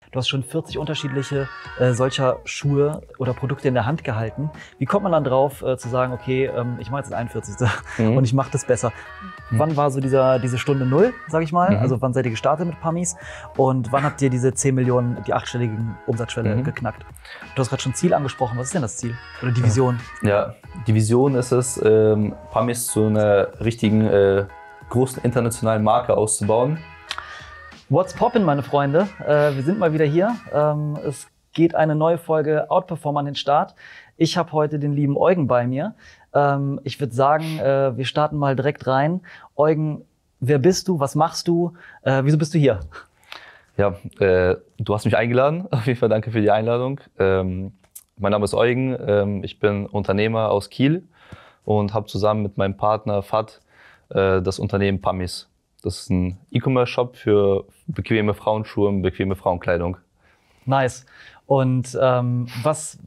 Du hast schon 40 unterschiedliche solcher Schuhe oder Produkte in der Hand gehalten. Wie kommt man dann drauf, zu sagen, okay, ich mache jetzt das 41. Und ich mache das besser? Wann war so diese Stunde Null, sag ich mal? Also wann seid ihr gestartet mit Pammis? Und wann habt ihr diese 10 Millionen, die 8-stelligen Umsatzschwelle geknackt? Du hast gerade schon Ziel angesprochen. Was ist denn das Ziel? Oder die Vision? Ja, die Vision ist es, Pammis zu einer richtigen, großen internationalen Marke auszubauen. What's poppin', meine Freunde? Wir sind mal wieder hier. Es geht eine neue Folge Outperform an den Start. Ich habe heute den lieben Eugen bei mir. Ich würde sagen, wir starten mal direkt rein. Eugen, wer bist du? Was machst du? Wieso bist du hier? Ja, du hast mich eingeladen. Auf jeden Fall danke für die Einladung. Mein Name ist Eugen. Ich bin Unternehmer aus Kiel und habe zusammen mit meinem Partner Fad das Unternehmen Pammis. Das ist ein E-Commerce-Shop für bequeme Frauenschuhe und bequeme Frauenkleidung. Nice. Und auf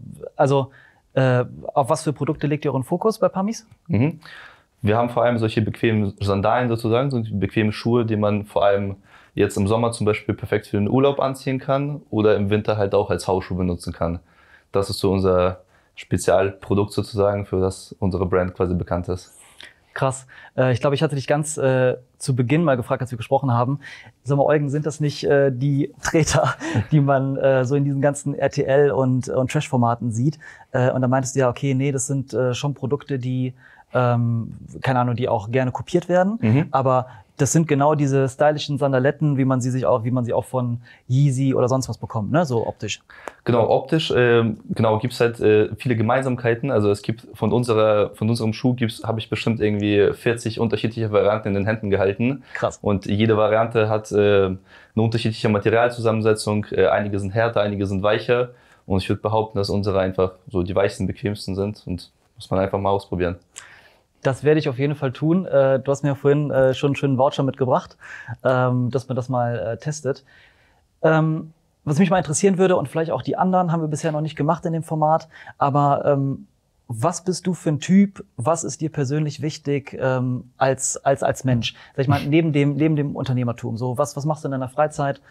was für Produkte legt ihr euren Fokus bei Pammis? Wir haben vor allem solche bequemen Sandalen sozusagen, so bequeme Schuhe, die man vor allem jetzt im Sommer zum Beispiel perfekt für den Urlaub anziehen kann oder im Winter halt auch als Hausschuh benutzen kann. Das ist so unser Spezialprodukt sozusagen, für das unsere Brand quasi bekannt ist. Krass. Ich glaube, ich hatte dich ganz zu Beginn mal gefragt, als wir gesprochen haben. Sag mal, Eugen, sind das nicht die Treter, die man so in diesen ganzen RTL und Trash-Formaten sieht? Und da meintest du ja, okay, nee, das sind schon Produkte, die, keine Ahnung, die auch gerne kopiert werden. Aber das sind genau diese stylischen Sandaletten, wie man sie auch von Yeezy oder sonst was bekommt, ne? So optisch. Genau, optisch, gibt es halt viele Gemeinsamkeiten. Also es gibt von unserem Schuh habe ich bestimmt irgendwie 40 unterschiedliche Varianten in den Händen gehalten. Krass. Und jede Variante hat eine unterschiedliche Materialzusammensetzung. Einige sind härter, einige sind weicher. Und ich würde behaupten, dass unsere einfach so die weichsten, bequemsten sind. Und muss man einfach mal ausprobieren. Das werde ich auf jeden Fall tun. Du hast mir vorhin schon einen schönen Voucher mitgebracht, dass man das mal testet. Was mich mal interessieren würde, und vielleicht auch die anderen, haben wir bisher noch nicht gemacht in dem Format, aber was bist du für ein Typ? Was ist dir persönlich wichtig als Mensch? Sag ich mal, neben dem Unternehmertum. So, was machst du in deiner Freizeit?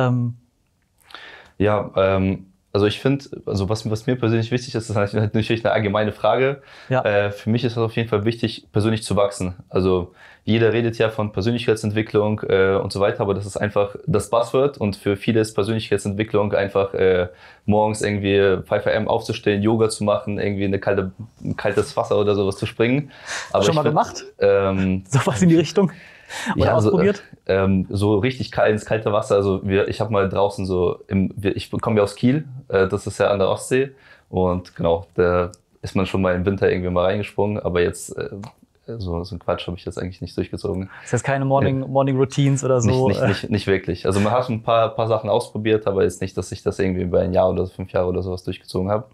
Also ich finde, was mir persönlich wichtig ist, das ist natürlich eine allgemeine Frage. Ja. Für mich ist es auf jeden Fall wichtig, persönlich zu wachsen. Also jeder redet ja von Persönlichkeitsentwicklung und so weiter, aber das ist einfach das Buzzword und für viele ist Persönlichkeitsentwicklung einfach morgens irgendwie 5 AM aufzustehen, Yoga zu machen, irgendwie ein kaltes Wasser oder sowas zu springen. Aber schon mal gemacht? Sowas in die Richtung? Oder ausprobiert? So richtig ins kalte Wasser. Also ich habe mal draußen ich komme ja aus Kiel, das ist ja an der Ostsee. Und genau, da ist man schon mal im Winter irgendwie mal reingesprungen. Aber jetzt so ein Quatsch habe ich jetzt eigentlich nicht durchgezogen. Das heißt keine Morning Routines oder so? Nicht wirklich. Also man hat ein paar Sachen ausprobiert, aber jetzt nicht, dass ich das irgendwie über 1 Jahr oder 5 Jahre oder sowas durchgezogen habe.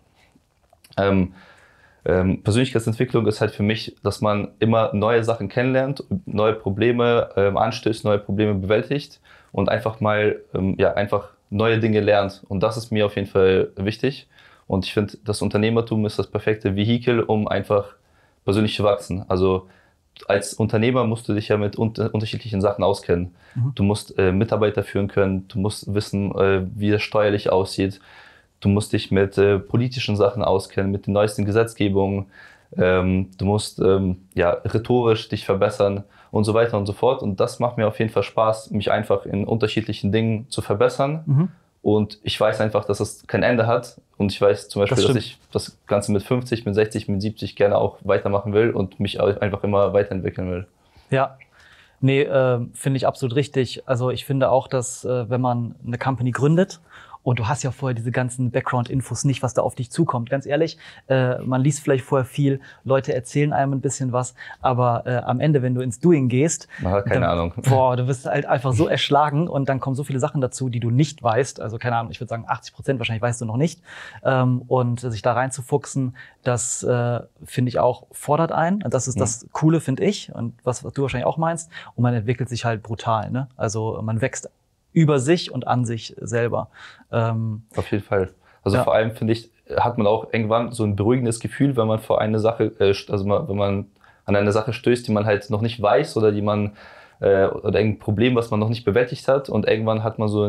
Persönlichkeitsentwicklung ist halt für mich, dass man immer neue Sachen kennenlernt, neue Probleme anstößt, neue Probleme bewältigt und einfach mal einfach neue Dinge lernt. Und das ist mir auf jeden Fall wichtig. Und ich finde, das Unternehmertum ist das perfekte Vehikel, um einfach persönlich zu wachsen. Also als Unternehmer musst du dich ja mit unterschiedlichen Sachen auskennen. Du musst Mitarbeiter führen können, du musst wissen, wie das steuerlich aussieht. Du musst dich mit politischen Sachen auskennen, mit den neuesten Gesetzgebungen. Du musst rhetorisch dich verbessern und so weiter und so fort. Und das macht mir auf jeden Fall Spaß, mich einfach in unterschiedlichen Dingen zu verbessern. Und ich weiß einfach, dass es kein Ende hat. Und ich weiß zum Beispiel, dass ich das Ganze mit 50, mit 60, mit 70 gerne auch weitermachen will und mich einfach immer weiterentwickeln will. Ja. Nee, finde ich absolut richtig. Also ich finde auch, dass wenn man eine Company gründet, und du hast ja vorher diese ganzen Background-Infos nicht, was da auf dich zukommt. Ganz ehrlich, man liest vielleicht vorher viel, Leute erzählen einem ein bisschen was, aber am Ende, wenn du ins Doing gehst, man hat keine Ahnung. Boah, du wirst halt einfach so erschlagen und dann kommen so viele Sachen dazu, die du nicht weißt. Also keine Ahnung, ich würde sagen 80% wahrscheinlich weißt du noch nicht. Und sich da reinzufuchsen, das finde ich auch, fordert ein. Das ist das Coole, finde ich, und was du wahrscheinlich auch meinst. Und man entwickelt sich halt brutal, ne? Also man wächst über sich und an sich selber. Auf jeden Fall. Also vor allem, finde ich, hat man auch irgendwann so ein beruhigendes Gefühl, wenn man vor eine Sache, wenn man an eine Sache stößt, die man halt noch nicht weiß oder oder irgendein Problem, was man noch nicht bewältigt hat. Und irgendwann hat man so ein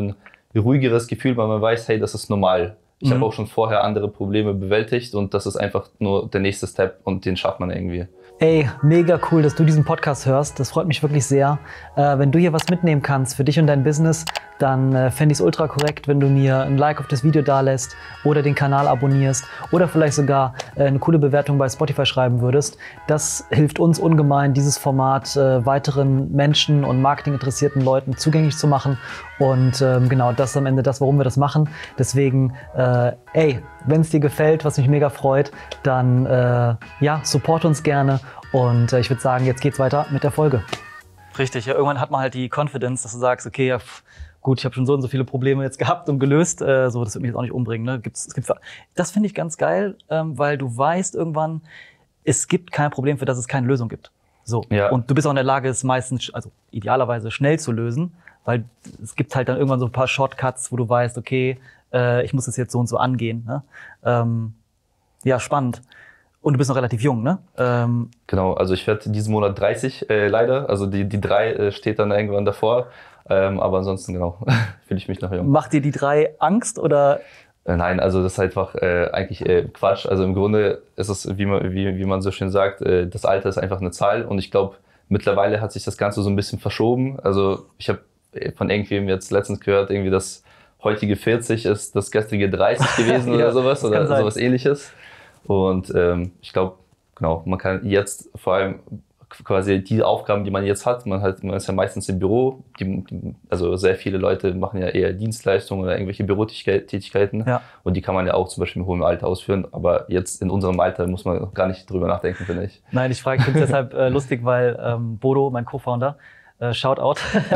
ruhigeres Gefühl, weil man weiß, hey, das ist normal. Ich habe auch schon vorher andere Probleme bewältigt und das ist einfach nur der nächste Step und den schafft man irgendwie. Ey, mega cool, dass du diesen Podcast hörst. Das freut mich wirklich sehr. Wenn du hier was mitnehmen kannst für dich und dein Business, dann fände ich es ultra korrekt, wenn du mir ein Like auf das Video dalässt oder den Kanal abonnierst oder vielleicht sogar eine coole Bewertung bei Spotify schreiben würdest. Das hilft uns ungemein, dieses Format weiteren Menschen und marketinginteressierten Leuten zugänglich zu machen. Und genau, das ist am Ende das, warum wir das machen. Deswegen, wenn es dir gefällt, was mich mega freut, dann support uns gerne. Und ich würde sagen, jetzt geht's weiter mit der Folge. Richtig, ja, irgendwann hat man halt die Confidence, dass du sagst, okay, ja, gut, ich habe schon so und so viele Probleme jetzt gehabt und gelöst, das wird mich jetzt auch nicht umbringen. Ne? Das finde ich ganz geil, weil du weißt irgendwann, es gibt kein Problem, für das es keine Lösung gibt. So. Ja. Und du bist auch in der Lage, es meistens, also idealerweise schnell zu lösen, weil es gibt halt dann irgendwann so ein paar Shortcuts, wo du weißt, okay, ich muss das jetzt so und so angehen. Ne? Ja, spannend. Und du bist noch relativ jung, ne? Genau, also ich werde diesen Monat 30, leider. Also die 3 steht dann irgendwann davor. Aber ansonsten, genau, fühle ich mich noch jung. Macht dir die 3 Angst oder? Nein, also das ist einfach eigentlich Quatsch. Also im Grunde ist es, wie man so schön sagt, das Alter ist einfach eine Zahl. Und ich glaube, mittlerweile hat sich das Ganze so ein bisschen verschoben. Also ich habe von irgendwem jetzt letztens gehört, irgendwie das heutige 40 ist das gestrige 30 gewesen oder sowas oder sowas Ähnliches. Und ich glaube, genau, man kann jetzt vor allem quasi die Aufgaben, die man jetzt hat, man ist ja meistens im Büro, also sehr viele Leute machen ja eher Dienstleistungen oder irgendwelche Bürotätigkeiten und die kann man ja auch zum Beispiel im hohen Alter ausführen, aber jetzt in unserem Alter muss man gar nicht drüber nachdenken, finde ich. Nein, ich finde es deshalb lustig, weil Bodo, mein Co-Founder, Shoutout,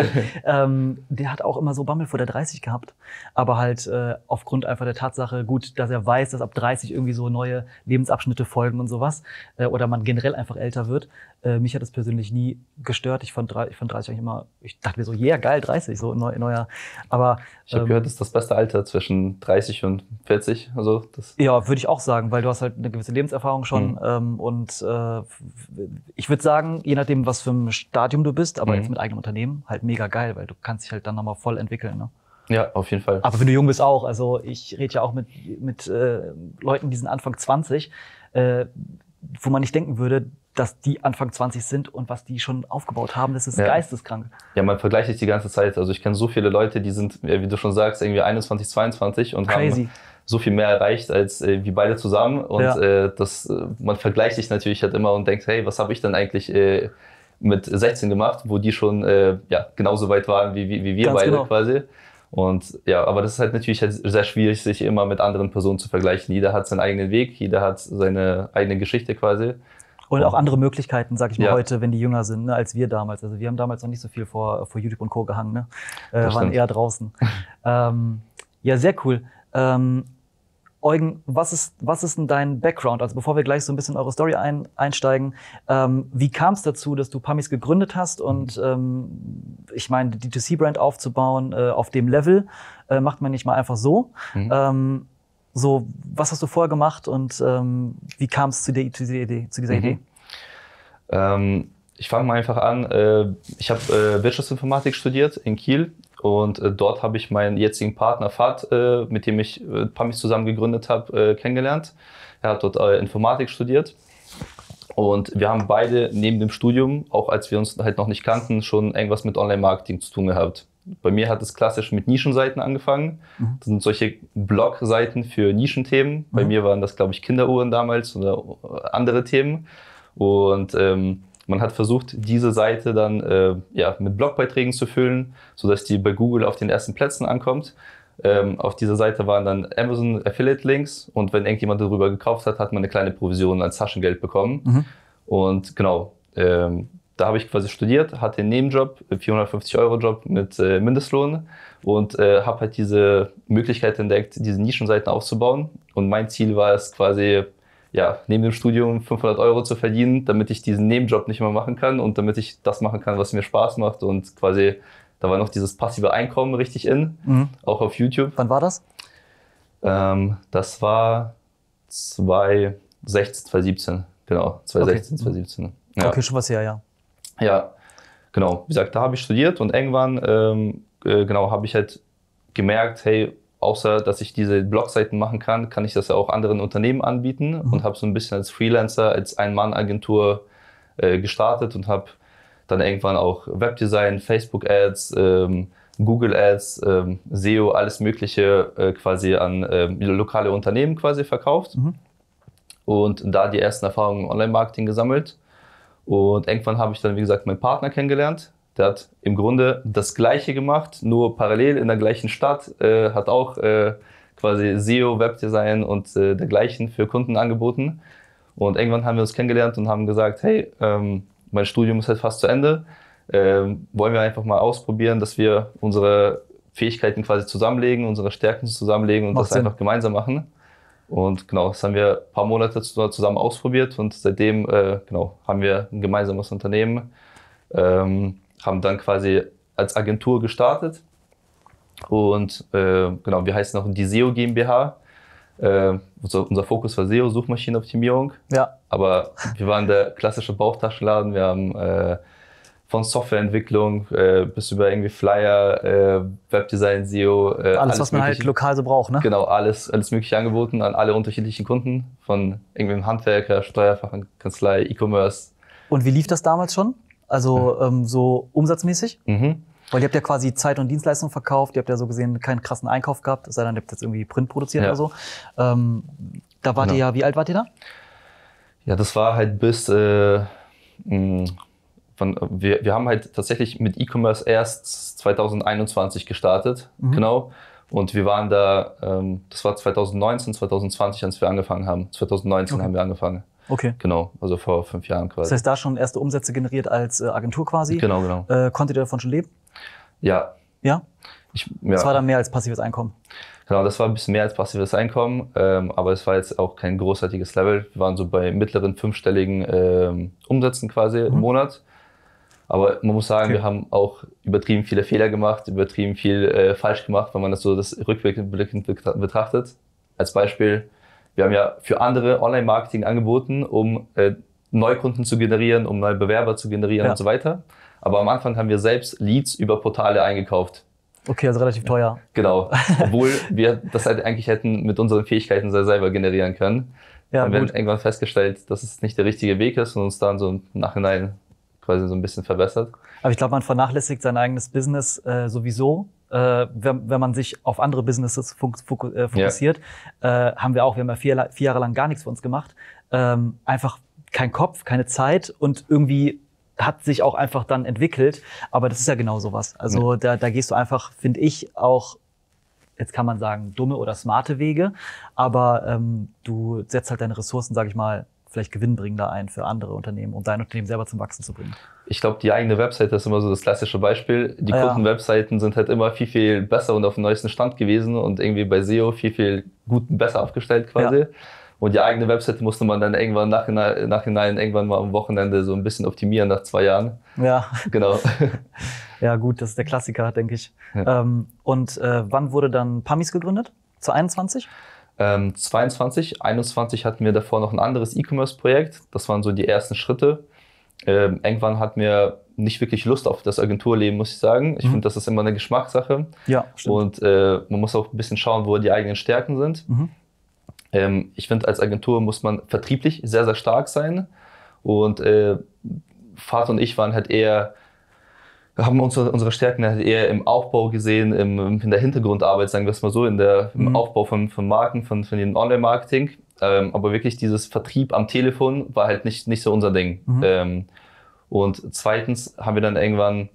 der hat auch immer so Bammel vor der 30 gehabt, aber halt aufgrund einfach der Tatsache, gut, dass er weiß, dass ab 30 irgendwie so neue Lebensabschnitte folgen und sowas oder man generell einfach älter wird. Mich hat das persönlich nie gestört. Ich fand 30 eigentlich immer, ich dachte mir so, yeah, geil, 30, so neuer. Aber ich habe gehört, das ist das beste Alter zwischen 30 und 40. Also das ja, würde ich auch sagen, weil du hast halt eine gewisse Lebenserfahrung schon und ich würde sagen, je nachdem, was für ein Stadium du bist, aber jetzt mit eigenem Unternehmen, halt mega geil, weil du kannst dich halt dann nochmal voll entwickeln. Ne? Ja, auf jeden Fall. Aber wenn du jung bist auch, also ich rede ja auch mit Leuten, die sind Anfang 20, wo man nicht denken würde, dass die Anfang 20 sind und was die schon aufgebaut haben, das ist geisteskrank. Ja, man vergleicht sich die ganze Zeit. Also ich kenne so viele Leute, die sind, wie du schon sagst, irgendwie 21, 22 und haben so viel mehr erreicht als wir beide zusammen. Und man vergleicht sich natürlich halt immer und denkt, hey, was habe ich denn eigentlich mit 16 gemacht, wo die schon genauso weit waren wie wir ganz beide quasi. Und ja, aber das ist halt natürlich halt sehr schwierig, sich immer mit anderen Personen zu vergleichen. Jeder hat seinen eigenen Weg, jeder hat seine eigene Geschichte quasi. Und auch andere Möglichkeiten, sag ich mal, heute, wenn die jünger sind, ne, als wir damals. Also wir haben damals noch nicht so viel vor YouTube und Co. gehangen, ne? Waren eher draußen. Ja, sehr cool. Eugen, was ist denn dein Background? Also bevor wir gleich so ein bisschen in eure Story einsteigen, wie kam es dazu, dass du Pammis gegründet hast? Und ich meine, die D2C-Brand aufzubauen auf dem Level, macht man nicht mal einfach so. So, was hast du vorher gemacht und wie kam es zu dieser Idee? Ich fange mal einfach an. Ich habe Wirtschaftsinformatik studiert in Kiel und dort habe ich meinen jetzigen Partner Fahd, mit dem ich Pammis zusammen gegründet habe, kennengelernt. Er hat dort Informatik studiert und wir haben beide neben dem Studium, auch als wir uns halt noch nicht kannten, schon irgendwas mit Online-Marketing zu tun gehabt. Bei mir hat es klassisch mit Nischenseiten angefangen. Das sind solche Blog-Seiten für Nischenthemen. Bei mir waren das, glaube ich, Kinderuhren damals oder andere Themen. Und man hat versucht, diese Seite dann mit Blogbeiträgen zu füllen, sodass die bei Google auf den ersten Plätzen ankommt. Auf dieser Seite waren dann Amazon Affiliate Links und wenn irgendjemand darüber gekauft hat, hat man eine kleine Provision als Taschengeld bekommen. Und genau, da habe ich quasi studiert, hatte einen Nebenjob, 450-Euro-Job mit Mindestlohn und habe halt diese Möglichkeit entdeckt, diese Nischenseiten aufzubauen. Und mein Ziel war es quasi, neben dem Studium 500 Euro zu verdienen, damit ich diesen Nebenjob nicht mehr machen kann und damit ich das machen kann, was mir Spaß macht. Und quasi, da war noch dieses passive Einkommen richtig auch auf YouTube. Wann war das? Das war 2016, 2017, genau, 2016, 2017. Ja. Okay, schon was her, ja. Ja, genau. Wie gesagt, da habe ich studiert und irgendwann habe ich halt gemerkt, hey, außer dass ich diese Blogseiten machen kann, kann ich das ja auch anderen Unternehmen anbieten und habe so ein bisschen als Freelancer, als Ein-Mann-Agentur gestartet und habe dann irgendwann auch Webdesign, Facebook-Ads, Google-Ads, SEO, alles Mögliche quasi an lokale Unternehmen quasi verkauft und da die ersten Erfahrungen im Online-Marketing gesammelt. Und irgendwann habe ich dann, wie gesagt, meinen Partner kennengelernt. Der hat im Grunde das Gleiche gemacht, nur parallel in der gleichen Stadt, hat auch quasi SEO, Webdesign und dergleichen für Kunden angeboten. Und irgendwann haben wir uns kennengelernt und haben gesagt, hey, mein Studium ist halt fast zu Ende. Wollen wir einfach mal ausprobieren, dass wir unsere Fähigkeiten quasi zusammenlegen, unsere Stärken zusammenlegen und Macht das Sinn. einfach gemeinsam machen. Und genau, das haben wir ein paar Monate zusammen ausprobiert und seitdem genau, haben wir ein gemeinsames Unternehmen, haben dann quasi als Agentur gestartet und genau, wir heißen auch die SEO GmbH. Unser Fokus war SEO, Suchmaschinenoptimierung, Ja. aber wir waren der klassische Bauchtaschenladen. Wir haben von Softwareentwicklung bis über irgendwie Flyer, Webdesign, SEO. Alles, was man halt lokal so braucht, ne? Genau, alles Mögliche angeboten an alle unterschiedlichen Kunden, von irgendwelchen Handwerker, Steuerfachkanzlei, E-Commerce. Und wie lief das damals schon? Also so umsatzmäßig? Weil ihr habt ja quasi Zeit und Dienstleistung verkauft, ihr habt ja so gesehen keinen krassen Einkauf gehabt, es sei denn, ihr habt jetzt irgendwie Print produziert oder so. Da wart ihr ja, wie alt wart ihr da? Ja, das war halt bis... wir haben halt tatsächlich mit E-Commerce erst 2021 gestartet, genau. Und wir waren da, das war 2019, 2020, als wir angefangen haben. 2019 haben wir angefangen. Okay. Genau, also vor 5 Jahren quasi. Das heißt, da schon erste Umsätze generiert als Agentur quasi? Genau. Konntet ihr davon schon leben? Ja. Ja? Ja. Das war dann mehr als passives Einkommen? Genau, das war ein bisschen mehr als passives Einkommen, aber es war jetzt auch kein großartiges Level. Wir waren so bei mittleren 5-stelligen Umsätzen quasi im Monat. Aber man muss sagen, wir haben auch übertrieben viele Fehler gemacht, übertrieben viel falsch gemacht, wenn man das so rückblickend betrachtet. Als Beispiel, wir haben ja für andere Online-Marketing angeboten, um Neukunden zu generieren, um neue Bewerber zu generieren und so weiter. Aber am Anfang haben wir selbst Leads über Portale eingekauft. Okay, also relativ teuer. Genau, obwohl wir das halt eigentlich hätten mit unseren Fähigkeiten selber generieren können. Ja, haben wir irgendwann festgestellt, dass es nicht der richtige Weg ist und uns dann so im Nachhinein quasi so ein bisschen verbessert. Aber ich glaube, man vernachlässigt sein eigenes Business sowieso. Wenn man sich auf andere Businesses fokussiert, haben wir ja 4 Jahre lang gar nichts für uns gemacht. Einfach kein Kopf, keine Zeit und irgendwie hat sich auch einfach dann entwickelt. Aber das ist ja genau sowas. Also da gehst du einfach, finde ich, auch, jetzt kann man sagen, dumme oder smarte Wege. Aber du setzt halt deine Ressourcen, sage ich mal, vielleicht gewinnbringender ein für andere Unternehmen, um dein Unternehmen selber zum Wachsen zu bringen. Ich glaube, die eigene Webseite ist immer so das klassische Beispiel. Die Kundenwebseiten sind halt immer viel, viel besser und auf dem neuesten Stand gewesen und irgendwie bei SEO viel, viel besser aufgestellt quasi. Ja. Und die eigene Webseite musste man dann irgendwann nachhinein irgendwann mal am Wochenende so ein bisschen optimieren nach 2 Jahren. Ja. Genau. Ja gut, das ist der Klassiker, denke ich. Ja. Wann wurde dann Pammis gegründet? 2021? 22, 21 hatten wir davor noch ein anderes E-Commerce-Projekt. Das waren so die ersten Schritte. Irgendwann hatten wir nicht wirklich Lust auf das Agenturleben, muss ich sagen. Ich finde, das ist immer eine Geschmackssache. Ja, stimmt. Und man muss auch ein bisschen schauen, wo die eigenen Stärken sind. Ich finde, als Agentur muss man vertrieblich sehr, sehr stark sein. Und Vater und ich waren halt eher... Wir haben unsere Stärken halt eher im Aufbau gesehen, in der Hintergrundarbeit, sagen wir es mal so, im Aufbau von Marken, von dem Online-Marketing. Aber wirklich dieses Vertrieb am Telefon war halt nicht so unser Ding. Und zweitens haben wir dann irgendwann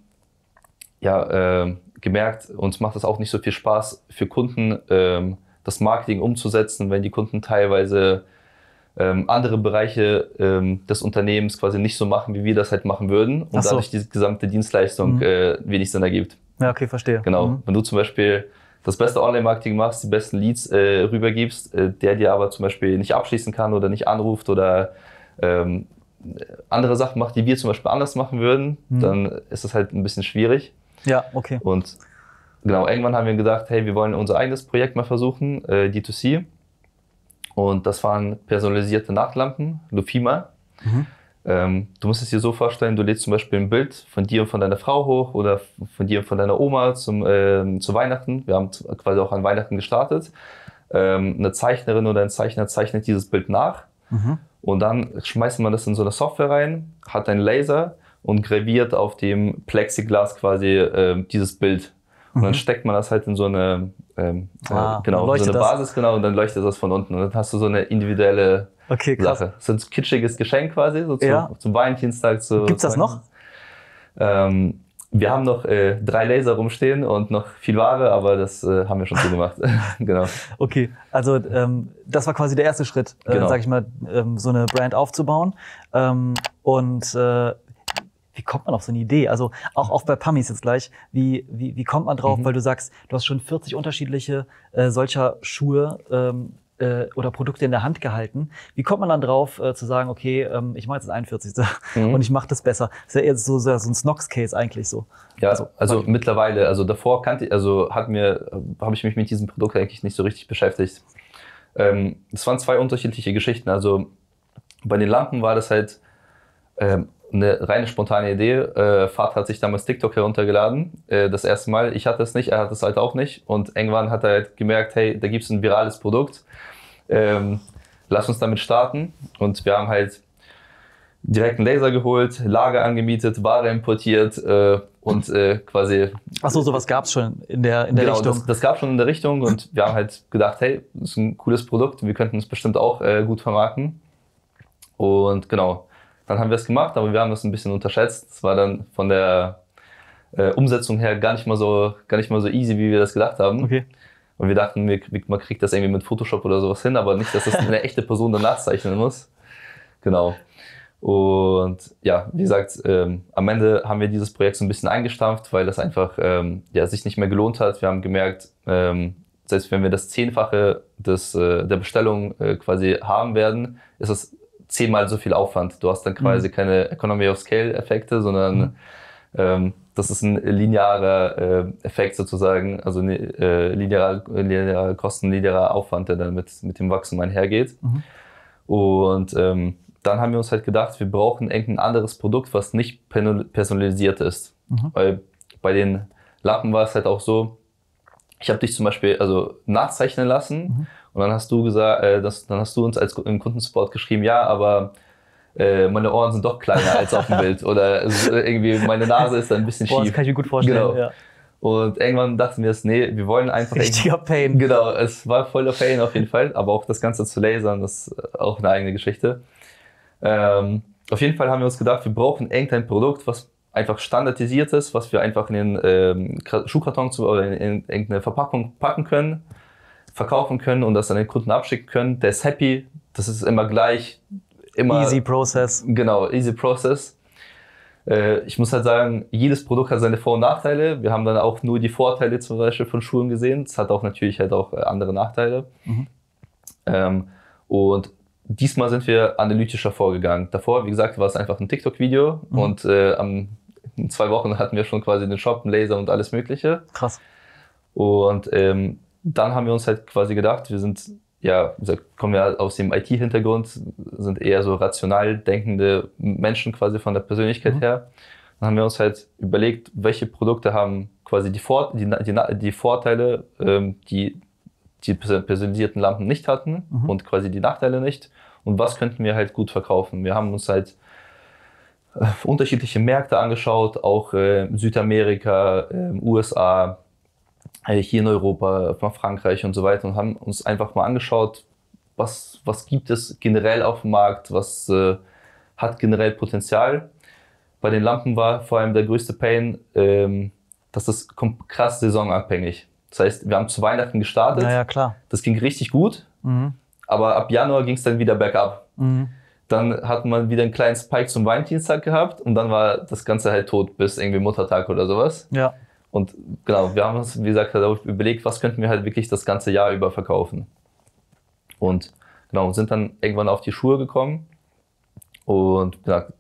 gemerkt, uns macht es auch nicht so viel Spaß für Kunden, das Marketing umzusetzen, wenn die Kunden teilweise andere Bereiche des Unternehmens quasi nicht so machen, wie wir das halt machen würden und dadurch die gesamte Dienstleistung wenig Sinn ergibt. Ja, okay, verstehe. Genau. Wenn du zum Beispiel das beste Online-Marketing machst, die besten Leads rübergibst, der dir aber zum Beispiel nicht abschließen kann oder nicht anruft oder andere Sachen macht, die wir zum Beispiel anders machen würden, dann ist das halt ein bisschen schwierig. Ja, okay. Und genau, irgendwann haben wir gedacht, hey, wir wollen unser eigenes Projekt mal versuchen, D2C. Und das waren personalisierte Nachtlampen, Lufima. Du musst es dir so vorstellen, du lädst zum Beispiel ein Bild von dir und von deiner Frau hoch oder von dir und von deiner Oma zu Weihnachten. Wir haben quasi auch an Weihnachten gestartet. Eine Zeichnerin oder ein Zeichner zeichnet dieses Bild nach. Und dann schmeißt man das in so eine Software rein, hat einen Laser und graviert auf dem Plexiglas quasi dieses Bild. Und dann steckt man das halt in so eine, genau, so eine Basis, genau, und dann leuchtet das von unten. Und dann hast du so eine individuelle Sache. Das ist ein kitschiges Geschenk quasi, so zum Valentinstag. Gibt's das noch? Wir haben noch 3 Laser rumstehen und noch viel Ware, aber das haben wir schon zugemacht. Genau. Okay, also das war quasi der erste Schritt, sag ich mal, so eine Brand aufzubauen. Wie kommt man auf so eine Idee? Also auch bei Pummies jetzt gleich. Wie kommt man drauf? Weil du sagst, du hast schon 40 unterschiedliche solcher Schuhe oder Produkte in der Hand gehalten. Wie kommt man dann drauf, zu sagen, okay, ich mache jetzt das 41. Und ich mache das besser? Das ist ja eher so ein Snox-Case eigentlich so. Ja, also mittlerweile, also davor habe ich mich mit diesem Produkt eigentlich nicht so richtig beschäftigt. Es waren 2 unterschiedliche Geschichten. Also bei den Lampen war das halt eine reine spontane Idee. Vater hat sich damals TikTok heruntergeladen, das erste Mal. Ich hatte es nicht, er hatte es halt auch nicht. Und irgendwann hat er halt gemerkt, hey, da gibt es ein virales Produkt. Lass uns damit starten. Und wir haben halt direkt einen Laser geholt, Lager angemietet, Ware importiert und quasi... Achso, sowas gab es schon in der Richtung? Das gab schon in der Richtung und wir haben halt gedacht, hey, das ist ein cooles Produkt, wir könnten es bestimmt auch gut vermarkten. Und genau, dann haben wir es gemacht, aber wir haben das ein bisschen unterschätzt. Es war dann von der Umsetzung her gar nicht mal so easy, wie wir das gedacht haben. Okay. Und wir dachten, man kriegt das irgendwie mit Photoshop oder sowas hin, aber nicht, dass das eine echte Person danach zeichnen muss. Genau. Und ja, wie gesagt, am Ende haben wir dieses Projekt so ein bisschen eingestampft, weil das einfach sich nicht mehr gelohnt hat. Wir haben gemerkt, selbst wenn wir das 10-fache der Bestellung quasi haben werden, ist es 10-mal so viel Aufwand. Du hast dann quasi keine Economy of Scale Effekte, sondern das ist ein linearer Effekt sozusagen, also linearer Kosten, linearer Aufwand, der dann mit dem Wachstum einhergeht. Und dann haben wir uns halt gedacht, wir brauchen irgendein anderes Produkt, was nicht personalisiert ist. Weil bei den Lampen war es halt auch so, ich habe dich zum Beispiel nachzeichnen lassen und dann hast du gesagt, dann hast du uns im Kundensupport geschrieben, ja, aber meine Ohren sind doch kleiner als auf dem Bild oder irgendwie meine Nase ist dann ein bisschen schief. Das kann ich mir gut vorstellen. Genau. Ja. Und irgendwann dachten wir nee, wir wollen einfach... Richtiger Pain. Genau, es war voller Pain auf jeden Fall, aber auch das Ganze zu lasern, das ist auch eine eigene Geschichte. Auf jeden Fall haben wir uns gedacht, wir brauchen irgendein Produkt, was einfach standardisiert ist, was wir einfach in den Schuhkarton oder in irgendeine Verpackung packen können, verkaufen können und das an den Kunden abschicken können. Der ist happy, das ist immer gleich. Easy Process. Genau, easy Process. Ich muss halt sagen, jedes Produkt hat seine Vor- und Nachteile. Wir haben dann auch nur die Vorteile zum Beispiel von Schuhen gesehen. Es hat auch natürlich halt auch andere Nachteile. Und diesmal sind wir analytischer vorgegangen. Davor, wie gesagt, war es einfach ein TikTok-Video und in 2 Wochen hatten wir schon quasi den Shop, einen Laser und alles Mögliche. Krass. Und dann haben wir uns halt quasi gedacht, wir sind, ja, wie gesagt, kommen ja aus dem IT-Hintergrund, sind eher so rational denkende Menschen quasi von der Persönlichkeit her. Dann haben wir uns halt überlegt, welche Produkte haben quasi die Vorteile, die personalisierten Lampen nicht hatten und quasi die Nachteile nicht. Und was könnten wir halt gut verkaufen? Wir haben uns halt unterschiedliche Märkte angeschaut, auch Südamerika, USA, hier in Europa, Frankreich und so weiter und haben uns einfach mal angeschaut, was gibt es generell auf dem Markt, was hat generell Potenzial. Bei den Lampen war vor allem der größte Pain, dass das krass saisonabhängig. Das heißt, wir haben zu Weihnachten gestartet, ja, klar. Das ging richtig gut, aber ab Januar ging es dann wieder bergab. Dann hat man wieder einen kleinen Spike zum Valentinstag gehabt und dann war das Ganze halt tot bis irgendwie Muttertag oder sowas. Ja. Und genau, wir haben uns, wie gesagt, halt überlegt, was könnten wir halt wirklich das ganze Jahr über verkaufen. Und genau, sind dann irgendwann auf die Schuhe gekommen und ja,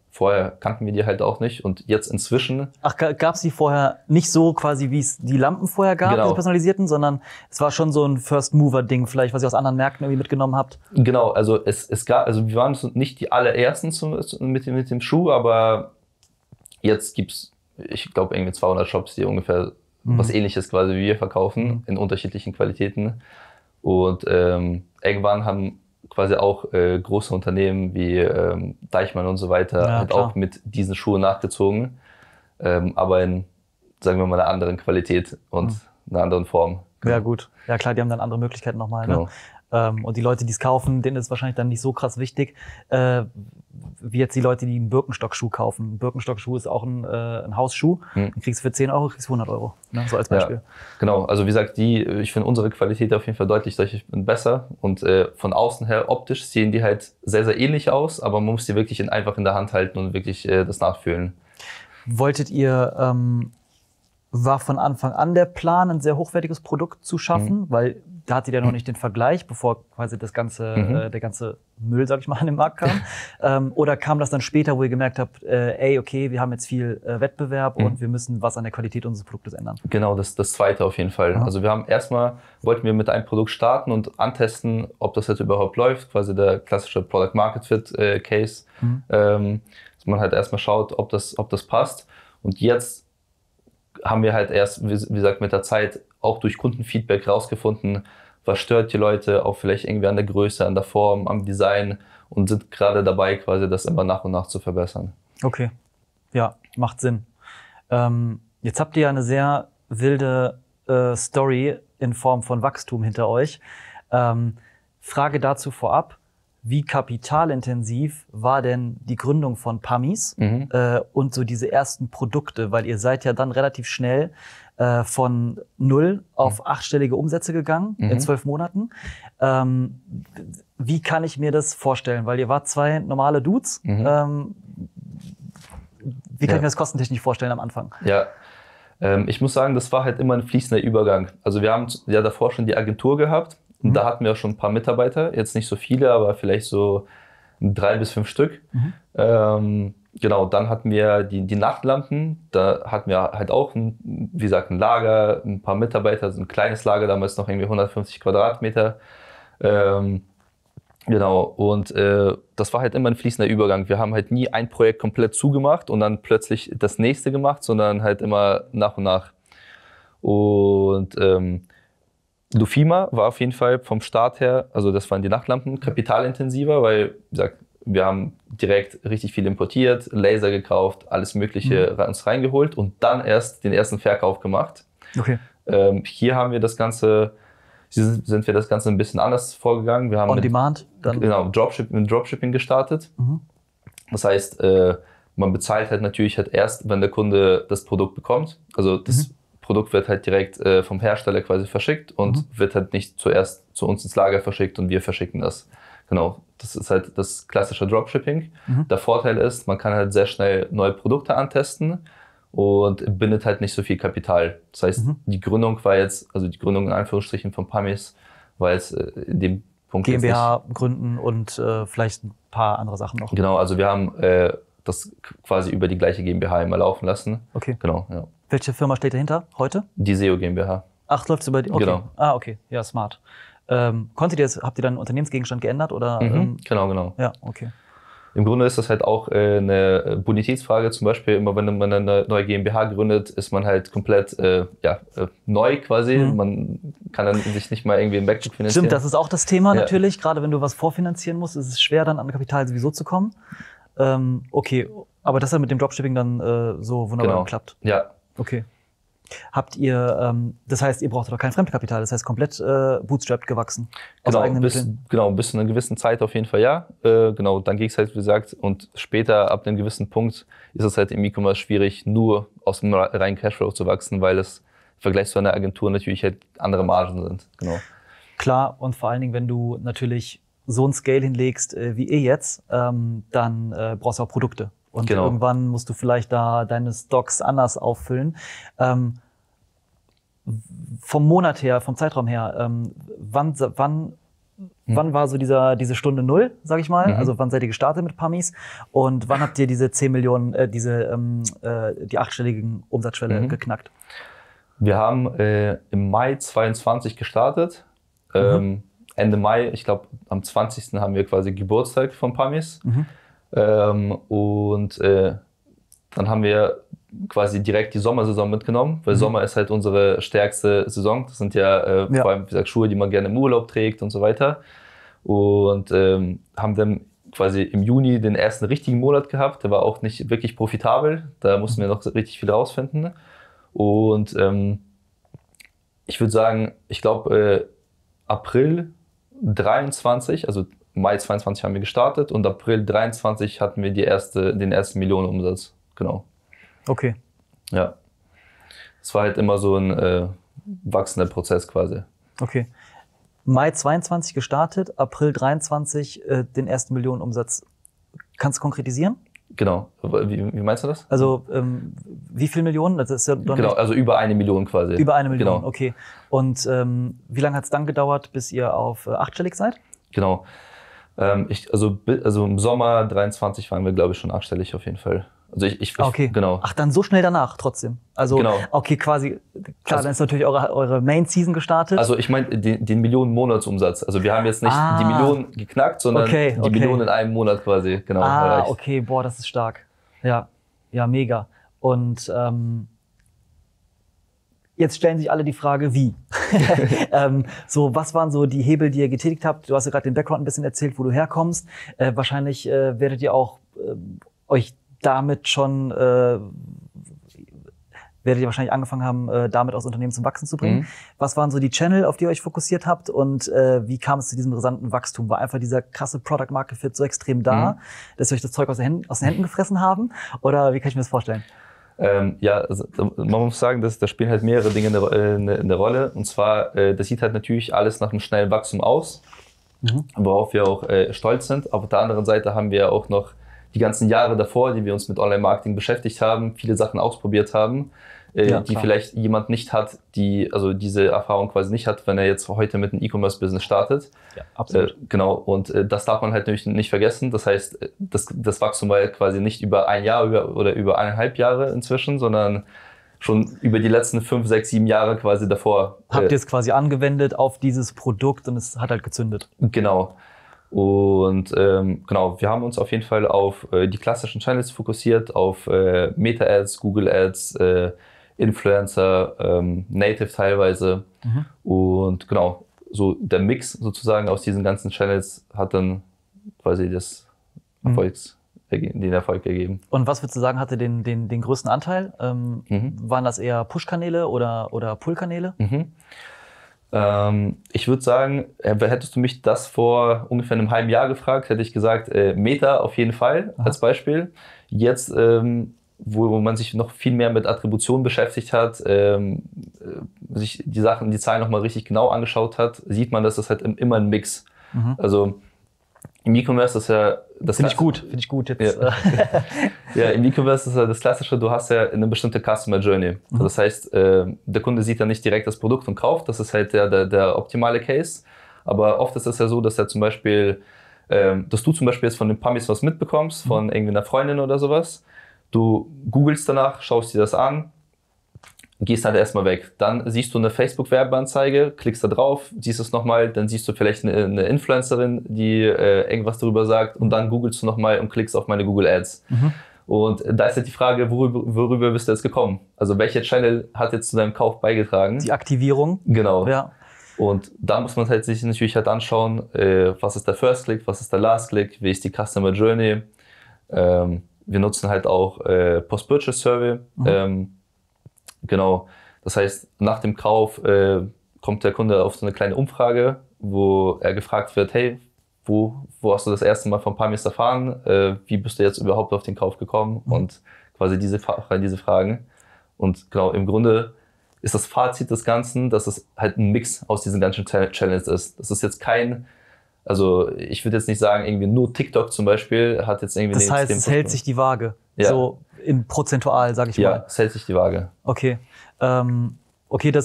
Vorher kannten wir die halt auch nicht und jetzt inzwischen. Ach, gab es die vorher nicht so quasi, wie es die Lampen vorher gab, Genau. diese personalisierten, sondern es war schon so ein First-Mover-Ding vielleicht, was ihr aus anderen Märkten irgendwie mitgenommen habt? Genau, also es gab, also wir waren nicht die allerersten mit dem Schuh, aber jetzt gibt's, ich glaube, irgendwie 200 Shops, die ungefähr was Ähnliches quasi wie wir verkaufen, in unterschiedlichen Qualitäten. Und irgendwann haben quasi auch große Unternehmen wie Deichmann und so weiter halt klar. auch mit diesen Schuhen nachgezogen, aber in, sagen wir mal, einer anderen Qualität und einer anderen Form. Ja, gut. Ja, klar, die haben dann andere Möglichkeiten nochmal. Genau. Ne? Und die Leute, die es kaufen, denen ist wahrscheinlich dann nicht so krass wichtig, wie jetzt die Leute, die einen Birkenstock-Schuh kaufen. Ein Birkenstock-Schuh ist auch ein Hausschuh. Den kriegst du für 10 Euro, kriegst du 100 Euro. Ne? So als Beispiel. Ja, genau, also wie gesagt, ich finde unsere Qualität auf jeden Fall deutlich besser und von außen her optisch sehen die halt sehr, sehr ähnlich aus, aber man muss die wirklich einfach in der Hand halten und wirklich das nachfühlen. Wolltet ihr, war von Anfang an der Plan, ein sehr hochwertiges Produkt zu schaffen? Weil da hattet ihr ja noch nicht den Vergleich, bevor quasi der ganze Müll, sag ich mal, an den Markt kam. Oder kam das dann später, wo ihr gemerkt habt, okay, wir haben jetzt viel Wettbewerb und wir müssen was an der Qualität unseres Produktes ändern? Genau, das zweite auf jeden Fall. Aha. Also wir haben wollten wir mit einem Produkt starten und antesten, ob das jetzt überhaupt läuft, quasi der klassische Product Market Fit Case. Dass man halt erstmal schaut, ob das passt. Und jetzt haben wir halt erst, wie gesagt, mit der Zeit auch durch Kundenfeedback rausgefunden, was stört die Leute, auch vielleicht irgendwie an der Größe, an der Form, am Design und sind gerade dabei, quasi das immer nach und nach zu verbessern. Okay, ja, macht Sinn. Jetzt habt ihr ja eine sehr wilde Story in Form von Wachstum hinter euch. Frage dazu vorab. Wie kapitalintensiv war denn die Gründung von Pammies und so diese ersten Produkte? Weil ihr seid ja dann relativ schnell von 0 auf 8-stellige Umsätze gegangen in 12 Monaten. Wie kann ich mir das vorstellen? Weil ihr wart 2 normale Dudes. Wie kann ich mir das kostentechnisch vorstellen am Anfang? Ja, ich muss sagen, das war halt immer ein fließender Übergang. Also wir haben ja davor schon die Agentur gehabt. Und da hatten wir auch schon ein paar Mitarbeiter, jetzt nicht so viele, aber vielleicht so 3 bis 5 Stück. Genau, dann hatten wir die Nachtlampen, da hatten wir halt auch, wie gesagt, ein Lager, ein paar Mitarbeiter, also ein kleines Lager, damals noch irgendwie 150 Quadratmeter. Genau, und das war halt immer ein fließender Übergang. Wir haben halt nie ein Projekt komplett zugemacht und dann plötzlich das nächste gemacht, sondern halt immer nach und nach. Und Lufima war auf jeden Fall vom Start her, also das waren die Nachtlampen, kapitalintensiver, weil, wie gesagt, wir haben direkt richtig viel importiert, Laser gekauft, alles Mögliche uns reingeholt und dann erst den ersten Verkauf gemacht. Okay. Hier haben wir das Ganze, sind wir das Ganze ein bisschen anders vorgegangen. Wir haben On Demand? Dann mit Dropshipping gestartet. Das heißt, man bezahlt halt natürlich halt erst, wenn der Kunde das Produkt bekommt. Also das Produkt wird halt direkt vom Hersteller quasi verschickt und wird halt nicht zuerst zu uns ins Lager verschickt und wir verschicken das. Genau, das ist halt das klassische Dropshipping. Der Vorteil ist, man kann halt sehr schnell neue Produkte antesten und bindet halt nicht so viel Kapital. Das heißt, die Gründung war jetzt, also die Gründung in Anführungsstrichen von Pammies, war jetzt in dem Punkt GmbH gründen und vielleicht ein paar andere Sachen noch. Genau, also wir haben das quasi über die gleiche GmbH immer laufen lassen. Okay. Genau, ja. Welche Firma steht dahinter heute? Die SEO GmbH. Ach, läuft's über die? Okay. Genau. Ah, okay. Ja, smart. Habt ihr dann Unternehmensgegenstand geändert oder? Genau. Ja, okay. Im Grunde ist das halt auch eine Bonitätsfrage. Zum Beispiel, immer wenn man eine neue GmbH gründet, ist man halt komplett neu quasi. Man kann dann sich nicht mal irgendwie ein Backbook finanzieren. Stimmt, das ist auch das Thema natürlich. Gerade wenn du was vorfinanzieren musst, ist es schwer, dann an Kapital sowieso zu kommen. Okay, aber das hat mit dem Dropshipping dann so wunderbar geklappt. Ja. Okay. Habt ihr, das heißt, ihr braucht doch kein Fremdkapital, das heißt komplett bootstrapped gewachsen? Genau, bis zu einer gewissen Zeit auf jeden Fall ja. Genau, dann ging es halt, wie gesagt, und später ab einem gewissen Punkt ist es halt im E-Commerce schwierig, nur aus dem reinen Cashflow zu wachsen, weil es im Vergleich zu einer Agentur natürlich halt andere Margen sind. Genau. Klar, und vor allen Dingen, wenn du natürlich so ein Scale hinlegst wie ihr jetzt, dann brauchst du auch Produkte. Und irgendwann musst du vielleicht da deine Stocks anders auffüllen. Vom Monat her, vom Zeitraum her, wann wann war so diese Stunde Null, sag ich mal? Also wann seid ihr gestartet mit Pammis? Und wann habt ihr diese 10 Millionen, die 8-stelligen Umsatzschwelle geknackt? Wir haben im Mai 22 gestartet. Ende Mai, ich glaube am 20. haben wir quasi Geburtstag von Pammis. Und dann haben wir quasi direkt die Sommersaison mitgenommen, weil Sommer ist halt unsere stärkste Saison. Das sind ja vor allem, wie gesagt, Schuhe, die man gerne im Urlaub trägt und so weiter. Und haben dann quasi im Juni den ersten richtigen Monat gehabt. Der war auch nicht wirklich profitabel. Da mussten wir noch richtig viel rausfinden. Und ich würde sagen, ich glaube April 23, also Mai 22 haben wir gestartet und April 23 hatten wir den ersten Millionenumsatz. Genau. Okay. Ja. Es war halt immer so ein wachsender Prozess quasi. Okay. Mai 22 gestartet, April 23 den ersten Millionenumsatz. Kannst du konkretisieren? Genau. Wie meinst du das? Also wie viel Millionen? Das ist ja genau, also über 1 Million quasi. Über 1 Million, genau. Okay. Und wie lange hat es dann gedauert, bis ihr auf 8-stellig seid? Genau. Also im Sommer 23 waren wir, glaube ich, schon 8-stellig auf jeden Fall. Also okay. Genau. Ach, dann so schnell danach trotzdem. Also genau. Okay, quasi, klar, also, dann ist natürlich eure Main-Season gestartet. Also ich meine den Millionen-Monatsumsatz. Also wir haben jetzt nicht die Millionen geknackt, sondern die Millionen in einem Monat quasi genau erreicht. Okay, boah, das ist stark. Ja, mega. Und jetzt stellen sich alle die Frage, wie? Was waren so die Hebel, die ihr getätigt habt? Du hast ja gerade den Background ein bisschen erzählt, wo du herkommst. Wahrscheinlich werdet ihr auch euch damit schon, werdet ihr wahrscheinlich angefangen haben, damit aus Unternehmen zum Wachsen zu bringen. Was waren so die Channel, auf die ihr euch fokussiert habt und wie kam es zu diesem rasanten Wachstum? War einfach dieser krasse Product Market Fit so extrem da, dass ihr euch das Zeug aus den Händen gefressen haben? Oder wie kann ich mir das vorstellen? Also, man muss sagen, da spielen halt mehrere Dinge in der Rolle. Und zwar, das sieht halt natürlich alles nach einem schnellen Wachstum aus, worauf wir auch stolz sind. Auf der anderen Seite haben wir auch noch die ganzen Jahre davor, die wir uns mit Online-Marketing beschäftigt haben, viele Sachen ausprobiert haben, die vielleicht jemand nicht hat, also diese Erfahrung quasi nicht hat, wenn er jetzt heute mit einem E-Commerce-Business startet. Ja, absolut. Genau, und das darf man halt natürlich nicht vergessen. Das heißt, das Wachstum war ja quasi nicht über ein Jahr oder über 1,5 Jahre inzwischen, sondern schon über die letzten 5, 6, 7 Jahre quasi davor. Habt ihr es quasi angewendet auf dieses Produkt und es hat halt gezündet? Genau. Und wir haben uns auf jeden Fall auf die klassischen Channels fokussiert, auf Meta-Ads, Google-Ads, Influencer, Native teilweise. Und genau, so der Mix sozusagen aus diesen ganzen Channels hat dann quasi den Erfolg ergeben. Und was würdest du sagen, hatte den größten Anteil? Waren das eher Push-Kanäle oder Pull-Kanäle? Ich würde sagen, hättest du mich das vor ungefähr einem halben Jahr gefragt, hätte ich gesagt, Meta auf jeden Fall als Beispiel. Jetzt, wo man sich noch viel mehr mit Attribution beschäftigt hat, sich die Zahlen nochmal richtig genau angeschaut hat, sieht man, dass das halt immer ein Mix. Also im E-Commerce ist ja das Finde ich gut jetzt. Ja, im E-Commerce ist ja das Klassische, du hast ja eine bestimmte Customer Journey. Also das heißt, der Kunde sieht dann nicht direkt das Produkt und kauft, das ist halt der optimale Case. Aber oft ist es ja so, dass er zum Beispiel, dass du zum Beispiel jetzt von den Pammis was mitbekommst, von irgendwie einer Freundin oder sowas. Du googelst danach, schaust dir das an, gehst halt erstmal weg. Dann siehst du eine Facebook-Werbeanzeige, klickst da drauf, siehst es nochmal, dann siehst du vielleicht eine Influencerin, die irgendwas darüber sagt und dann googelst du nochmal und klickst auf meine Google Ads. Und da ist halt die Frage, worüber bist du jetzt gekommen? Also welcher Channel hat jetzt zu deinem Kauf beigetragen? Die Aktivierung. Genau. Ja. Und da muss man halt sich natürlich halt anschauen, was ist der First Click, was ist der Last Click, wie ist die Customer Journey. Wir nutzen halt auch Post-Purchase Survey. Genau, das heißt, nach dem Kauf kommt der Kunde auf so eine kleine Umfrage, wo er gefragt wird, hey, wo hast du das erste Mal von Pammis erfahren? Wie bist du jetzt überhaupt auf den Kauf gekommen? Und quasi diese Fragen. Und genau, im Grunde ist das Fazit des Ganzen, dass es halt ein Mix aus diesen ganzen Channels ist. Das ist jetzt also ich würde jetzt nicht sagen, irgendwie nur TikTok zum Beispiel hat jetzt irgendwie... Das heißt, es hält sich die Waage, so in prozentual, sage ich mal. Ja, es hält sich die Waage. Okay, okay, das ist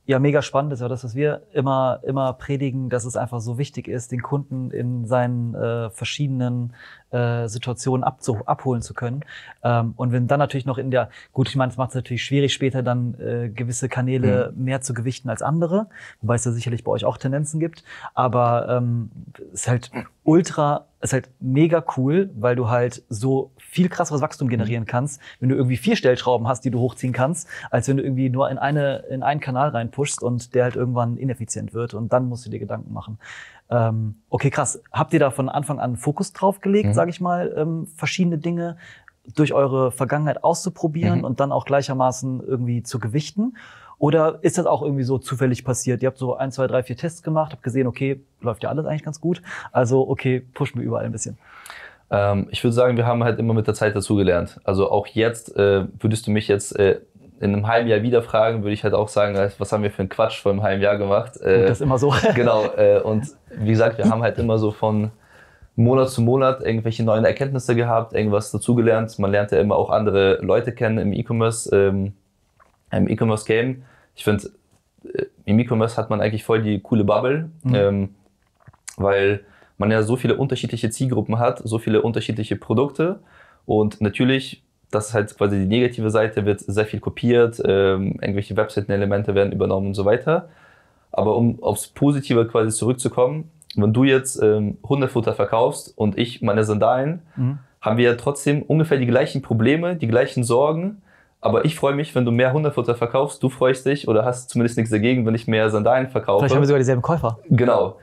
ja mega spannend ist, ja das, was wir immer predigen, dass es einfach so wichtig ist, den Kunden in seinen verschiedenen Situationen abholen zu können. Und wenn dann natürlich noch gut, ich meine, es macht es natürlich schwierig, später dann gewisse Kanäle mehr zu gewichten als andere, wobei es ja sicherlich bei euch auch Tendenzen gibt. Aber es ist halt mega cool, weil du halt so viel krasseres Wachstum generieren kannst, wenn du irgendwie 4 Stellschrauben hast, die du hochziehen kannst, als wenn du irgendwie nur in einen Kanal reinpushst und der halt irgendwann ineffizient wird und dann musst du dir Gedanken machen. Okay, krass. Habt ihr da von Anfang an Fokus drauf gelegt, sage ich mal, verschiedene Dinge durch eure Vergangenheit auszuprobieren und dann auch gleichermaßen irgendwie zu gewichten? Oder ist das auch irgendwie so zufällig passiert? Ihr habt so 1, 2, 3, 4 Tests gemacht, habt gesehen, okay, läuft ja alles eigentlich ganz gut. Also okay, pushen wir überall ein bisschen. Ich würde sagen, wir haben halt immer mit der Zeit dazugelernt. Also auch jetzt, würdest du mich jetzt in einem halben Jahr wieder fragen, würde ich halt auch sagen, was haben wir für einen Quatsch vor einem halben Jahr gemacht. Gut, das ist immer so. Genau. Und wie gesagt, wir haben halt immer so von Monat zu Monat irgendwelche neuen Erkenntnisse gehabt, irgendwas dazugelernt. Man lernt ja immer auch andere Leute kennen im E-Commerce-Game. Ich finde, im E-Commerce hat man eigentlich voll die coole Bubble, weil man ja so viele unterschiedliche Zielgruppen hat, so viele unterschiedliche Produkte und natürlich, das ist halt quasi die negative Seite, wird sehr viel kopiert, irgendwelche Webseitenelemente werden übernommen und so weiter. Aber um aufs Positive quasi zurückzukommen, wenn du jetzt Hundefutter verkaufst und ich meine Sandalen, haben wir ja trotzdem ungefähr die gleichen Probleme, die gleichen Sorgen. Aber ich freue mich, wenn du mehr Hundefutter verkaufst, du freust dich oder hast zumindest nichts dagegen, wenn ich mehr Sandalen verkaufe. Vielleicht haben wir sogar dieselben Käufer. Genau.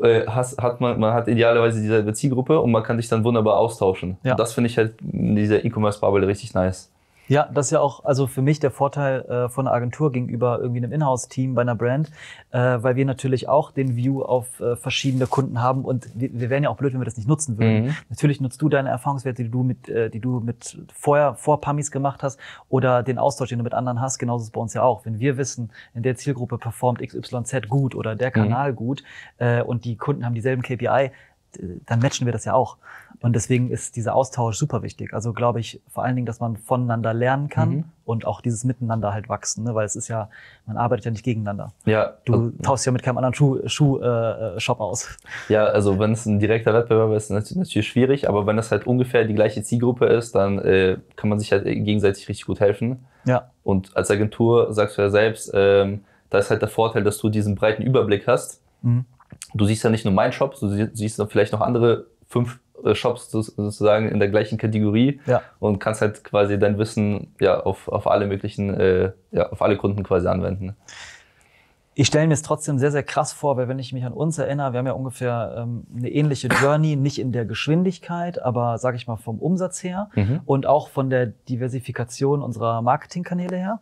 Man hat idealerweise dieselbe Zielgruppe und man kann sich dann wunderbar austauschen. Ja. Und das finde ich halt in dieser E-Commerce-Bubble richtig nice. Ja, das ist ja auch also für mich der Vorteil von einer Agentur gegenüber irgendwie einem Inhouse-Team bei einer Brand, weil wir natürlich auch den View auf verschiedene Kunden haben und wir wären ja auch blöd, wenn wir das nicht nutzen würden. Natürlich nutzt du deine Erfahrungswerte, die du mit vor Pammis gemacht hast oder den Austausch, den du mit anderen hast, genauso ist es bei uns ja auch. Wenn wir wissen, in der Zielgruppe performt XYZ gut oder der Kanal gut und die Kunden haben dieselben KPI, dann matchen wir das ja auch. Und deswegen ist dieser Austausch super wichtig. Also glaube ich vor allen Dingen, dass man voneinander lernen kann und auch dieses Miteinander halt wachsen, ne? Weil es ist ja, man arbeitet ja nicht gegeneinander. Ja. Du tauschst ja mit keinem anderen Shop aus. Ja, also wenn es ein direkter Wettbewerb ist, ist es natürlich schwierig, aber wenn das halt ungefähr die gleiche Zielgruppe ist, dann kann man sich halt gegenseitig richtig gut helfen. Ja. Und als Agentur sagst du ja selbst, da ist halt der Vorteil, dass du diesen breiten Überblick hast. Du siehst ja nicht nur meinen Shop, du siehst dann vielleicht noch andere 5 Shops sozusagen in der gleichen Kategorie und kannst halt quasi dein Wissen auf alle möglichen, auf alle Kunden quasi anwenden. Ich stelle mir es trotzdem sehr, sehr krass vor, weil wenn ich mich an uns erinnere, wir haben ja ungefähr eine ähnliche Journey, nicht in der Geschwindigkeit, aber sage ich mal vom Umsatz her und auch von der Diversifikation unserer Marketingkanäle her.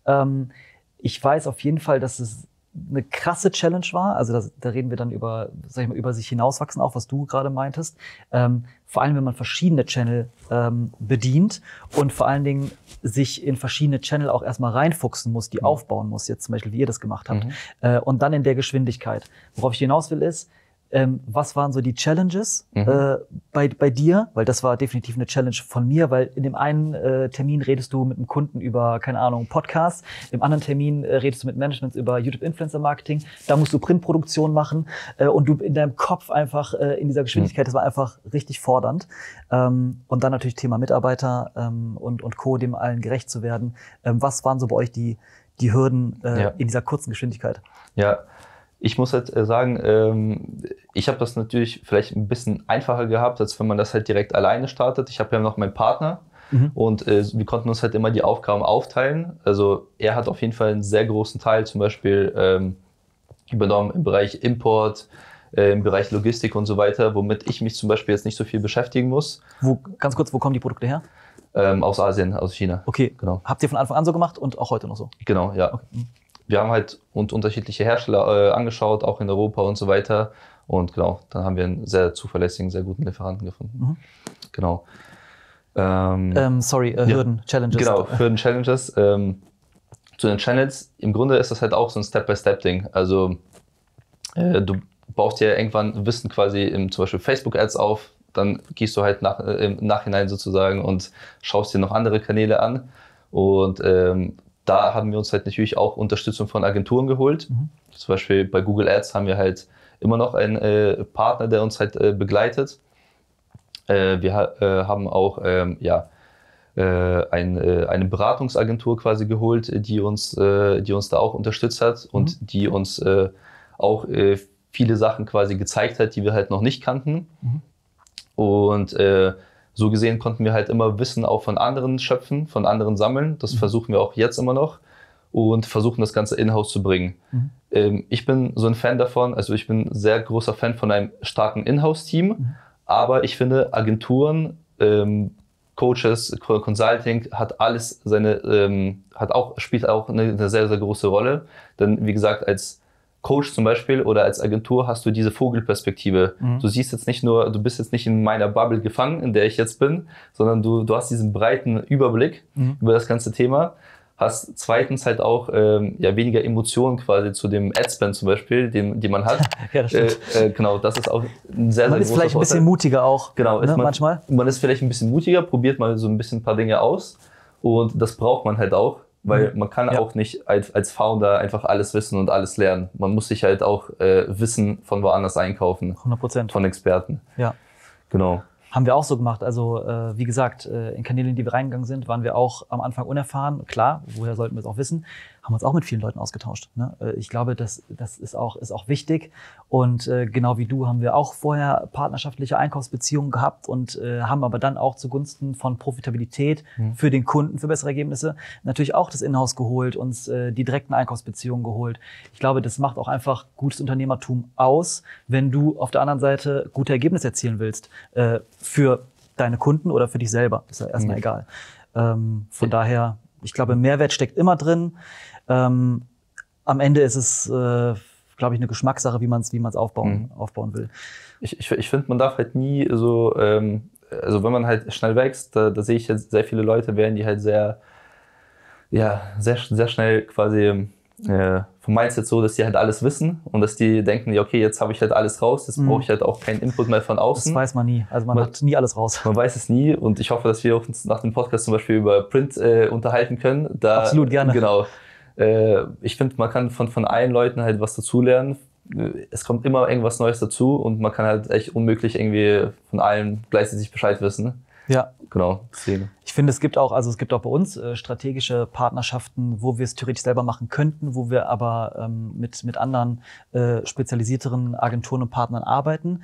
Ich weiß auf jeden Fall, dass es eine krasse Challenge war, also da reden wir dann über, sag ich mal, über sich hinauswachsen, auch was du gerade meintest. Vor allem, wenn man verschiedene Channel bedient und vor allen Dingen sich in verschiedene Channel auch erstmal reinfuchsen muss, die aufbauen muss, jetzt zum Beispiel, wie ihr das gemacht habt. Und dann in der Geschwindigkeit. Worauf ich hinaus will ist, was waren so die Challenges bei dir? Weil das war definitiv eine Challenge von mir, weil in dem einen Termin redest du mit einem Kunden über, keine Ahnung, Podcast, im anderen Termin redest du mit Managements über YouTube-Influencer-Marketing, da musst du Printproduktion machen und du in deinem Kopf einfach in dieser Geschwindigkeit, das war einfach richtig fordernd. Und dann natürlich Thema Mitarbeiter und Co., dem allen gerecht zu werden. Was waren so bei euch die Hürden in dieser kurzen Geschwindigkeit? Ja. Ich muss halt sagen, ich habe das natürlich vielleicht ein bisschen einfacher gehabt, als wenn man das halt direkt alleine startet. Ich habe ja noch meinen Partner und wir konnten uns halt immer die Aufgaben aufteilen. Also er hat auf jeden Fall einen sehr großen Teil zum Beispiel übernommen im Bereich Import, im Bereich Logistik und so weiter, womit ich mich zum Beispiel jetzt nicht so viel beschäftigen muss. Ganz kurz, wo kommen die Produkte her? Aus Asien, aus China. Okay, genau. Habt ihr von Anfang an so gemacht und auch heute noch so? Genau, ja. Okay. Wir haben halt unterschiedliche Hersteller angeschaut, auch in Europa und so weiter. Und genau, dann haben wir einen sehr zuverlässigen, sehr guten Lieferanten gefunden. Genau. Hürden, Challenges. Genau, Hürden, Challenges. Zu den Channels, im Grunde ist das halt auch so ein Step-by-Step-Ding. Also du baust ja irgendwann Wissen quasi zum Beispiel Facebook-Ads auf, dann gehst du halt im Nachhinein sozusagen und schaust dir noch andere Kanäle an. Und da haben wir uns halt natürlich auch Unterstützung von Agenturen geholt. Zum Beispiel bei Google Ads haben wir halt immer noch einen Partner, der uns halt begleitet. Wir haben auch eine Beratungsagentur quasi geholt, die uns da auch unterstützt hat und die uns auch viele Sachen quasi gezeigt hat, die wir halt noch nicht kannten. Und so gesehen konnten wir halt immer Wissen auch von anderen schöpfen, von anderen sammeln. Das versuchen wir auch jetzt immer noch und versuchen das Ganze in-house zu bringen. Ich bin so ein Fan davon, also ich bin ein sehr großer Fan von einem starken In-house-Team, aber ich finde Agenturen, Coaches, Consulting spielt auch eine sehr, sehr große Rolle. Denn wie gesagt, als Coach zum Beispiel oder als Agentur hast du diese Vogelperspektive. Du siehst jetzt nicht nur, du bist jetzt nicht in meiner Bubble gefangen, in der ich jetzt bin, sondern du hast diesen breiten Überblick über das ganze Thema. Hast zweitens halt auch weniger Emotionen quasi zu dem Adspend zum Beispiel, die man hat. Ja, das stimmt. Genau, das ist auch ein sehr, sehr großer Vorteil. Man ist vielleicht ein bisschen mutiger auch, genau, ne, manchmal. Man ist vielleicht ein bisschen mutiger, probiert mal so ein paar Dinge aus und das braucht man halt auch, weil man kann auch nicht als Founder einfach alles wissen und alles lernen. Man muss sich halt auch Wissen von woanders einkaufen. 100%. Von Experten. Ja. Genau. Haben wir auch so gemacht. Also wie gesagt, in Kanäle, in die wir reingegangen sind, waren wir auch am Anfang unerfahren. Klar, woher sollten wir es auch wissen? Haben uns auch mit vielen Leuten ausgetauscht. Ne? Ich glaube, das ist auch wichtig. Und genau wie du haben wir auch vorher partnerschaftliche Einkaufsbeziehungen gehabt und haben aber dann auch zugunsten von Profitabilität für den Kunden, für bessere Ergebnisse, natürlich auch das Inhouse geholt, uns die direkten Einkaufsbeziehungen geholt. Ich glaube, das macht auch einfach gutes Unternehmertum aus, wenn du auf der anderen Seite gute Ergebnisse erzielen willst. Für deine Kunden oder für dich selber. Ist ja erstmal egal. Von daher, ich glaube, Mehrwert steckt immer drin. Am Ende ist es, glaube ich, eine Geschmackssache, wie man es aufbauen will. Ich finde, man darf halt nie so, also wenn man halt schnell wächst, da sehe ich jetzt sehr viele Leute, die halt sehr schnell quasi vom Mindset so, dass die halt alles wissen und dass die denken, ja okay, jetzt habe ich halt alles raus, jetzt brauche ich halt auch keinen Input mehr von außen. Das weiß man nie, also man hat nie alles raus. Man weiß es nie und ich hoffe, dass wir uns nach dem Podcast zum Beispiel über Print unterhalten können. Absolut, gerne. Genau. Ich finde, man kann von allen Leuten halt was dazulernen. Es kommt immer irgendwas Neues dazu und man kann halt echt unmöglich irgendwie von allen gleichzeitig Bescheid wissen. Ja. Genau, deswegen. Ich finde, es gibt auch bei uns strategische Partnerschaften, wo wir es theoretisch selber machen könnten, wo wir aber mit anderen spezialisierteren Agenturen und Partnern arbeiten.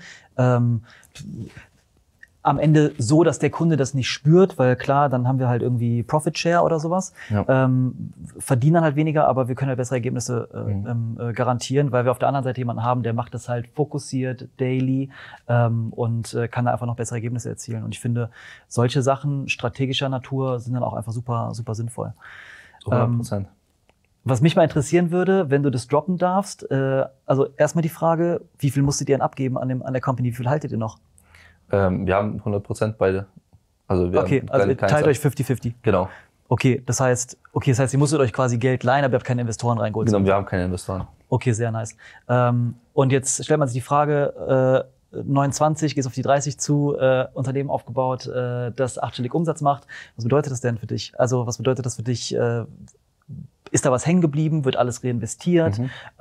Am Ende so, dass der Kunde das nicht spürt, weil klar, dann haben wir halt irgendwie Profit Share oder sowas, verdienen dann halt weniger, aber wir können halt bessere Ergebnisse garantieren, weil wir auf der anderen Seite jemanden haben, der macht das halt fokussiert, daily und kann da einfach noch bessere Ergebnisse erzielen. Und ich finde, solche Sachen strategischer Natur sind dann auch einfach super, super sinnvoll. 100%. Was mich mal interessieren würde, wenn du das droppen darfst, also erstmal die Frage, wie viel musstet ihr denn abgeben an der Company, wie viel haltet ihr noch? Wir haben 100% beide. Also wir okay, also ihr teilt euch 50-50. Genau. Okay, das heißt, ihr musstet euch quasi Geld leihen, aber ihr habt keine Investoren reingeholt. Genau, wir haben keine Investoren. Okay, sehr nice. Und jetzt stellt man sich die Frage, 29, gehst auf die 30 zu, Unternehmen aufgebaut, das 8-stellig Umsatz macht. Was bedeutet das denn für dich? Also was bedeutet das für dich? Ist da was hängen geblieben? Wird alles reinvestiert?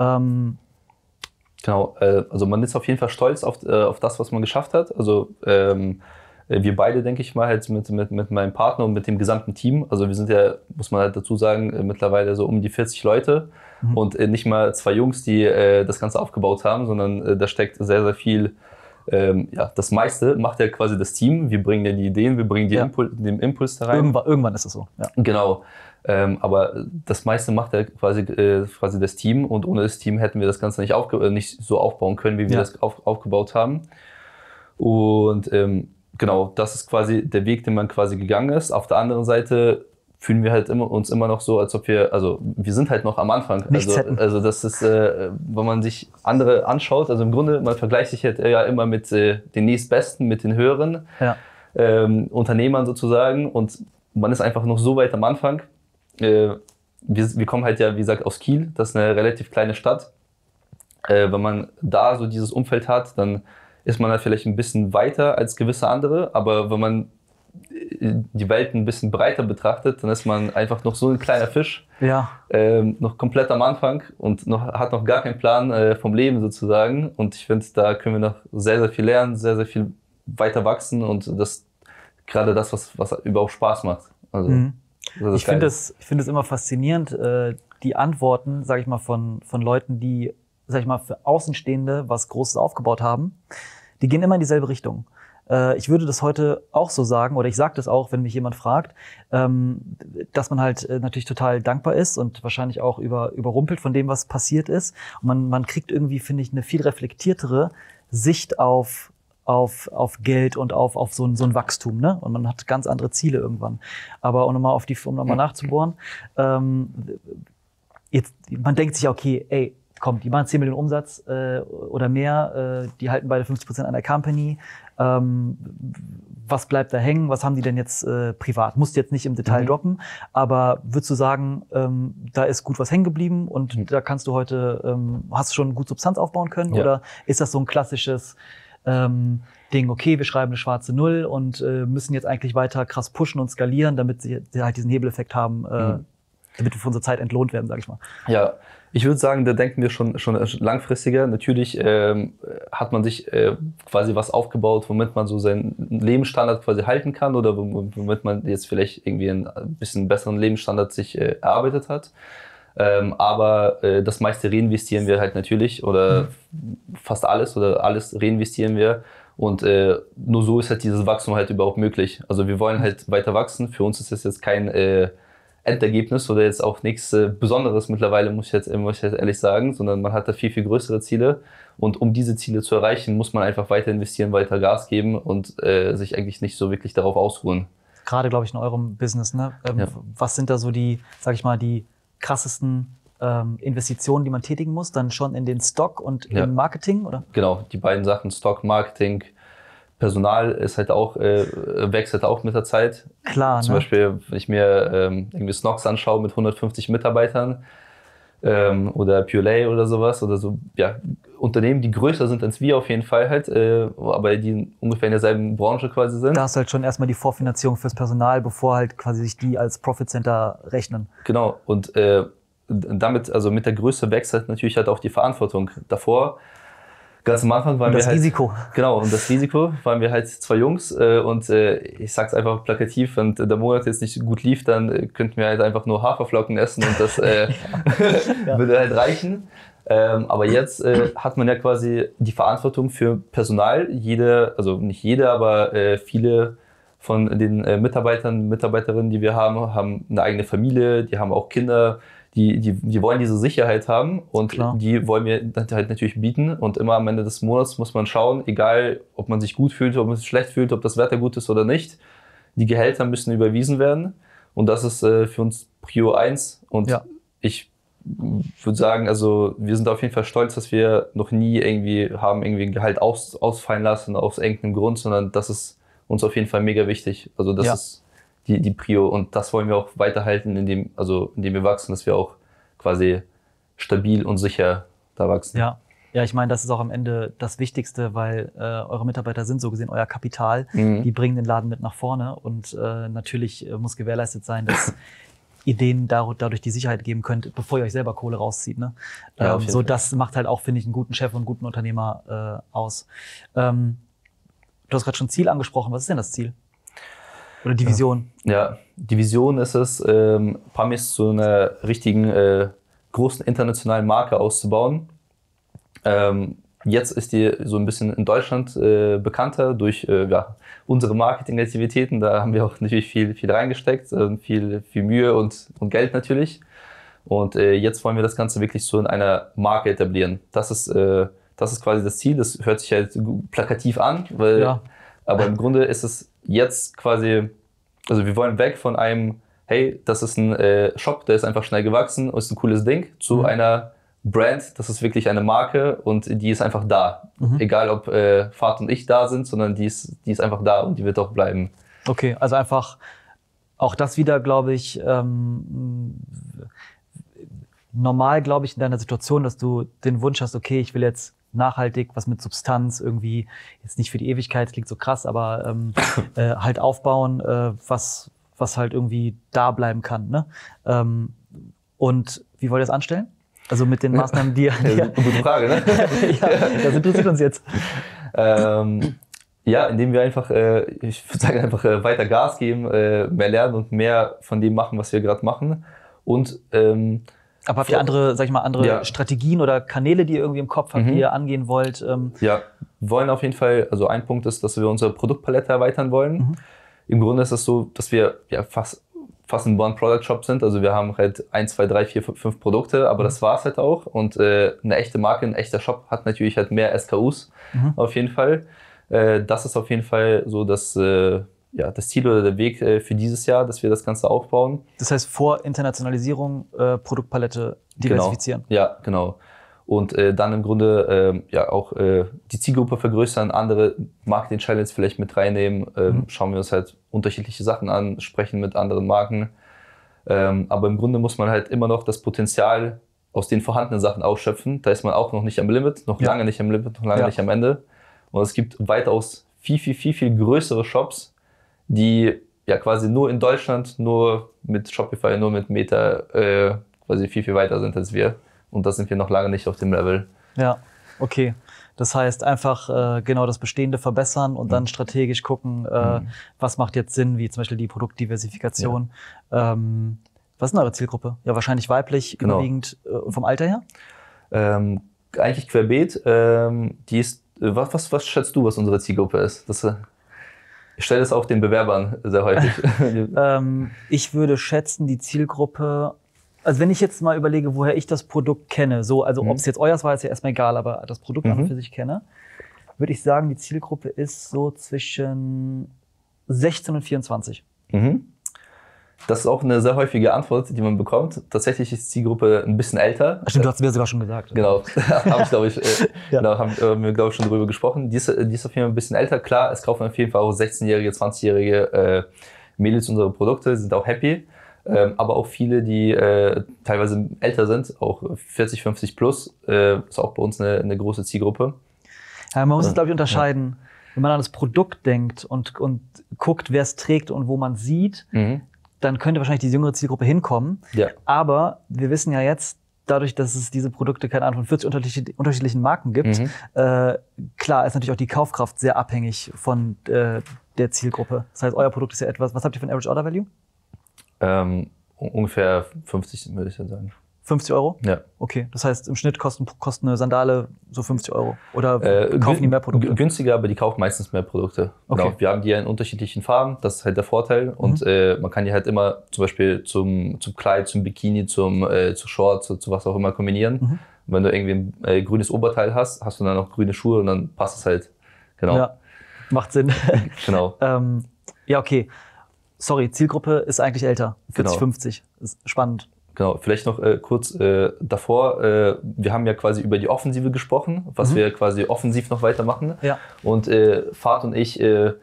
Genau, also man ist auf jeden Fall stolz auf das, was man geschafft hat. Also wir beide, denke ich mal, halt mit meinem Partner und mit dem gesamten Team. Also wir sind ja, muss man halt dazu sagen, mittlerweile so um die 40 Leute und nicht mal 2 Jungs, die das Ganze aufgebaut haben, sondern da steckt sehr, sehr viel. Das meiste macht ja quasi das Team. Wir bringen ja die Ideen, wir bringen den Impuls da rein. Irgendwann ist es so. Ja. Genau. Aber das meiste macht ja quasi das Team und ohne das Team hätten wir das Ganze nicht so aufbauen können, wie wir das aufgebaut haben. Und genau, das ist quasi der Weg, den man quasi gegangen ist. Auf der anderen Seite fühlen wir halt uns immer noch so, als ob wir sind halt noch am Anfang. Also das ist, wenn man sich andere anschaut, also im Grunde, man vergleicht sich halt ja immer mit den nächstbesten, mit den höheren Unternehmern sozusagen und man ist einfach noch so weit am Anfang. Wir kommen halt ja, wie gesagt, aus Kiel, das ist eine relativ kleine Stadt. Wenn man da so dieses Umfeld hat, dann ist man halt vielleicht ein bisschen weiter als gewisse andere, aber wenn man die Welt ein bisschen breiter betrachtet, dann ist man einfach noch so ein kleiner Fisch, Ja. noch komplett am Anfang und hat noch gar keinen Plan vom Leben sozusagen. Und ich finde, da können wir noch sehr, sehr viel lernen, sehr, sehr viel weiter wachsen und das gerade das, was überhaupt Spaß macht. Also, ich finde es immer faszinierend, die Antworten, sage ich mal, von Leuten, die, sag ich mal, für Außenstehende was Großes aufgebaut haben, die gehen immer in dieselbe Richtung. Ich würde das heute auch so sagen, oder ich sage das auch, wenn mich jemand fragt, dass man halt natürlich total dankbar ist und wahrscheinlich auch überrumpelt von dem, was passiert ist. Und man kriegt irgendwie, finde ich, eine viel reflektiertere Sicht auf Geld und auf so ein Wachstum, ne? Und man hat ganz andere Ziele irgendwann. Aber um nochmal nachzubohren, jetzt, man denkt sich, okay, ey, komm, die machen 10 Millionen Umsatz oder mehr, die halten beide 50% an der Company. Was bleibt da hängen? Was haben die denn jetzt privat? Musst du jetzt nicht im Detail droppen, aber würdest du sagen, da ist gut was hängen geblieben und da kannst du heute, hast du schon gut Substanz aufbauen können? Ja. Oder ist das so ein klassisches Ding, okay, wir schreiben eine schwarze Null und müssen jetzt eigentlich weiter krass pushen und skalieren, damit sie halt diesen Hebeleffekt haben, damit wir für unsere Zeit entlohnt werden, sag ich mal. Ja, ich würde sagen, da denken wir schon langfristiger. Natürlich hat man sich quasi was aufgebaut, womit man so seinen Lebensstandard quasi halten kann oder womit man jetzt vielleicht irgendwie einen bisschen besseren Lebensstandard sich erarbeitet hat. Aber das meiste reinvestieren wir halt natürlich oder fast alles oder alles reinvestieren wir. Und nur so ist halt dieses Wachstum halt überhaupt möglich. Also wir wollen halt weiter wachsen. Für uns ist das jetzt kein Endergebnis oder jetzt auch nichts Besonderes mittlerweile, muss ich jetzt ehrlich sagen, sondern man hat da viel, viel größere Ziele. Und um diese Ziele zu erreichen, muss man einfach weiter investieren, weiter Gas geben und sich eigentlich nicht so wirklich darauf ausruhen. Gerade, glaube ich, in eurem Business, ne? Ja. Was sind da so die, sag ich mal, die krassesten Investitionen, die man tätigen muss? Dann schon in den Stock und im Marketing, oder? Genau, die beiden Sachen, Stock, Marketing, Personal ist halt auch, wächst halt auch mit der Zeit. Klar, Zum Beispiel, wenn ich mir irgendwie Snox anschaue mit 150 Mitarbeitern oder Purelay oder sowas oder so, ja, Unternehmen, die größer sind als wir auf jeden Fall halt, aber die ungefähr in derselben Branche quasi sind. Da hast du halt schon erstmal die Vorfinanzierung fürs Personal, bevor halt quasi sich die als Profit Center rechnen. Genau, und damit, also mit der Größe wächst halt natürlich halt auch die Verantwortung. Davor, ganz am Anfang waren wir halt... Das Risiko. Genau, und das Risiko waren wir halt 2 Jungs und ich sag's einfach plakativ, wenn der Monat jetzt nicht gut lief, dann könnten wir halt einfach nur Haferflocken essen und das würde halt reichen. Aber jetzt hat man ja quasi die Verantwortung für Personal. Also nicht jede, aber viele von den Mitarbeiterinnen, die wir haben eine eigene Familie, die haben auch Kinder. Die wollen diese Sicherheit haben und die wollen wir halt natürlich bieten. Und immer am Ende des Monats muss man schauen, egal ob man sich gut fühlt, ob man sich schlecht fühlt, ob das Wetter gut ist oder nicht, die Gehälter müssen überwiesen werden. Und das ist für uns Prio 1. Und ich würde sagen, also wir sind auf jeden Fall stolz, dass wir noch nie irgendwie ein Gehalt ausfallen lassen aus irgendeinem Grund, sondern das ist uns auf jeden Fall mega wichtig. Also das ist die Prio und das wollen wir auch weiterhalten, indem wir wachsen, dass wir auch quasi stabil und sicher da wachsen. Ja, ich meine, das ist auch am Ende das Wichtigste, weil eure Mitarbeiter sind so gesehen euer Kapital. Die bringen den Laden mit nach vorne und natürlich muss gewährleistet sein, dass ihr denen dadurch die Sicherheit geben könnt, bevor ihr euch selber Kohle rauszieht. Ne? Ja, so, das macht halt auch, finde ich, einen guten Chef und einen guten Unternehmer aus. Du hast gerade schon Ziel angesprochen. Was ist denn das Ziel? Oder die Vision? Ja, die Vision ist es, Pamis zu einer richtigen, großen internationalen Marke auszubauen. Jetzt ist die so ein bisschen in Deutschland bekannter durch unsere Marketingaktivitäten. Da haben wir auch natürlich viel reingesteckt, viel Mühe und Geld natürlich. Und jetzt wollen wir das Ganze wirklich so in einer Marke etablieren. Das ist quasi das Ziel. Das hört sich halt plakativ an, aber im Grunde ist es jetzt quasi, also wir wollen weg von einem, hey, das ist ein Shop, der ist einfach schnell gewachsen, ist ein cooles Ding, zu einer Brand, das ist wirklich eine Marke und die ist einfach da. Egal ob Fahrt und ich da sind, sondern die ist einfach da und die wird auch bleiben. Okay, also einfach auch das wieder, glaube ich, normal, glaube ich, in deiner Situation, dass du den Wunsch hast, okay, ich will jetzt nachhaltig, was mit Substanz irgendwie, jetzt nicht für die Ewigkeit, klingt so krass, aber halt aufbauen, was halt irgendwie da bleiben kann. Ne? Und wie wollt ihr das anstellen? Also mit den Maßnahmen, die gute Frage, ne? Ja, das interessiert uns jetzt. Ja, indem wir einfach, ich würde sagen, einfach weiter Gas geben, mehr lernen und mehr von dem machen, was wir gerade machen. Und aber habt ihr andere, sag ich mal, andere Strategien oder Kanäle, die ihr irgendwie im Kopf habt, die ihr angehen wollt? Ja, wir wollen auf jeden Fall, also ein Punkt ist, dass wir unsere Produktpalette erweitern wollen. Im Grunde ist es so, dass wir ja fast ein One-Product-Shop sind. Also wir haben halt 1, 2, 3, 4, 5 Produkte, aber das war's halt auch. Und eine echte Marke, ein echter Shop hat natürlich halt mehr SKUs auf jeden Fall. Das ist auf jeden Fall so das Ziel oder der Weg für dieses Jahr, dass wir das Ganze aufbauen. Das heißt, vor Internationalisierung Produktpalette diversifizieren. Genau. Ja, genau. Und dann im Grunde auch die Zielgruppe vergrößern, andere Marketing-Channels vielleicht mit reinnehmen. Schauen wir uns halt unterschiedliche Sachen an, sprechen mit anderen Marken. Aber im Grunde muss man halt immer noch das Potenzial aus den vorhandenen Sachen ausschöpfen. Da ist man auch noch nicht am Limit, noch lange nicht am Limit, noch lange nicht am Ende. Und es gibt weitaus viel größere Shops, die ja quasi nur in Deutschland, nur mit Shopify, nur mit Meta quasi viel weiter sind als wir. Und da sind wir noch lange nicht auf dem Level. Ja, okay. Das heißt einfach genau das Bestehende verbessern und dann strategisch gucken, was macht jetzt Sinn, wie zum Beispiel die Produktdiversifikation. Ja. Was ist denn eure Zielgruppe? Ja, wahrscheinlich weiblich, überwiegend vom Alter her? Eigentlich querbeet. Die ist, was schätzt du, was unsere Zielgruppe ist? Ich stelle das auch den Bewerbern sehr häufig. Ich würde schätzen, die Zielgruppe, also wenn ich jetzt mal überlege, woher ich das Produkt kenne, also ob es jetzt euers war, ist ja erstmal egal, aber das Produkt an und für sich kenne, würde ich sagen, die Zielgruppe ist so zwischen 16 und 24. Das ist auch eine sehr häufige Antwort, die man bekommt. Tatsächlich ist die Zielgruppe ein bisschen älter. Stimmt, du hast mir sogar schon gesagt. Genau, haben wir, glaube ich, schon drüber gesprochen. Die ist auf jeden Fall ein bisschen älter. Klar, es kaufen auf jeden Fall auch 16-jährige, 20-jährige Mädels unsere Produkte, sind auch happy. Aber auch viele, die teilweise älter sind, auch 40, 50 plus, ist auch bei uns eine große Zielgruppe. Ja, man muss es, glaube ich, unterscheiden. Wenn man an das Produkt denkt und guckt, wer es trägt und wo man sieht, dann könnte wahrscheinlich die jüngere Zielgruppe hinkommen. Ja. Aber wir wissen ja jetzt, dadurch, dass es diese Produkte, keine Ahnung, von 40 unterschiedlichen Marken gibt, klar ist natürlich auch die Kaufkraft sehr abhängig von der Zielgruppe. Das heißt, euer Produkt ist ja etwas, was habt ihr für ein Average Order Value? Ungefähr 50, würde ich sagen. 50 Euro? Ja. Okay, das heißt, im Schnitt kostet eine Sandale so 50 Euro? Oder kaufen die mehr Produkte? Günstiger, aber die kaufen meistens mehr Produkte. Okay. Genau. Wir haben die ja in unterschiedlichen Farben, das ist halt der Vorteil. Und man kann die halt immer zum Beispiel zum Kleid, zum Bikini, zu Shorts, zu was auch immer kombinieren. Wenn du irgendwie ein grünes Oberteil hast, hast du dann noch grüne Schuhe und dann passt es halt. Genau. Ja, macht Sinn. Genau. Ja, okay. Sorry, Zielgruppe ist eigentlich älter. 40, 50. Ist spannend. Genau, vielleicht noch kurz davor. Wir haben ja quasi über die Offensive gesprochen, was wir quasi offensiv noch weitermachen. Ja. Und Fahd und ich,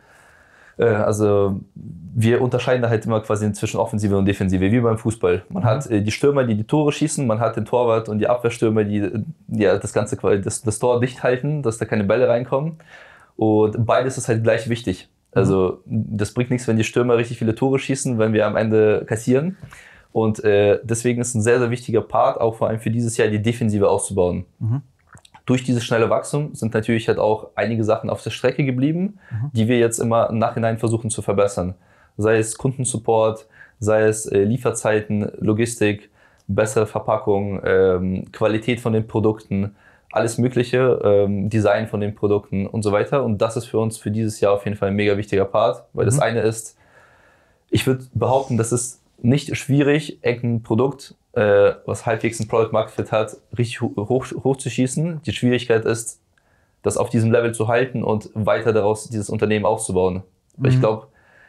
also wir unterscheiden da halt immer quasi zwischen Offensive und Defensive, wie beim Fußball. Man hat die Stürmer, die Tore schießen, man hat den Torwart und die Abwehrstürmer, die das Ganze quasi das Tor dicht halten, dass da keine Bälle reinkommen. Und beides ist halt gleich wichtig. Also das bringt nichts, wenn die Stürmer richtig viele Tore schießen, wenn wir am Ende kassieren. Und deswegen ist ein sehr, sehr wichtiger Part, auch vor allem für dieses Jahr, die Defensive auszubauen. Durch dieses schnelle Wachstum sind natürlich halt auch einige Sachen auf der Strecke geblieben, die wir jetzt immer im Nachhinein versuchen zu verbessern. Sei es Kundensupport, sei es Lieferzeiten, Logistik, bessere Verpackung, Qualität von den Produkten, alles Mögliche, Design von den Produkten und so weiter. Und das ist für uns für dieses Jahr auf jeden Fall ein mega wichtiger Part, weil das eine ist, ich würde behaupten, das ist nicht schwierig, ein Produkt, was halbwegs ein Product Market Fit hat, richtig hoch zu schießen. Die Schwierigkeit ist, das auf diesem Level zu halten und weiter daraus dieses Unternehmen aufzubauen. Weil ich glaube,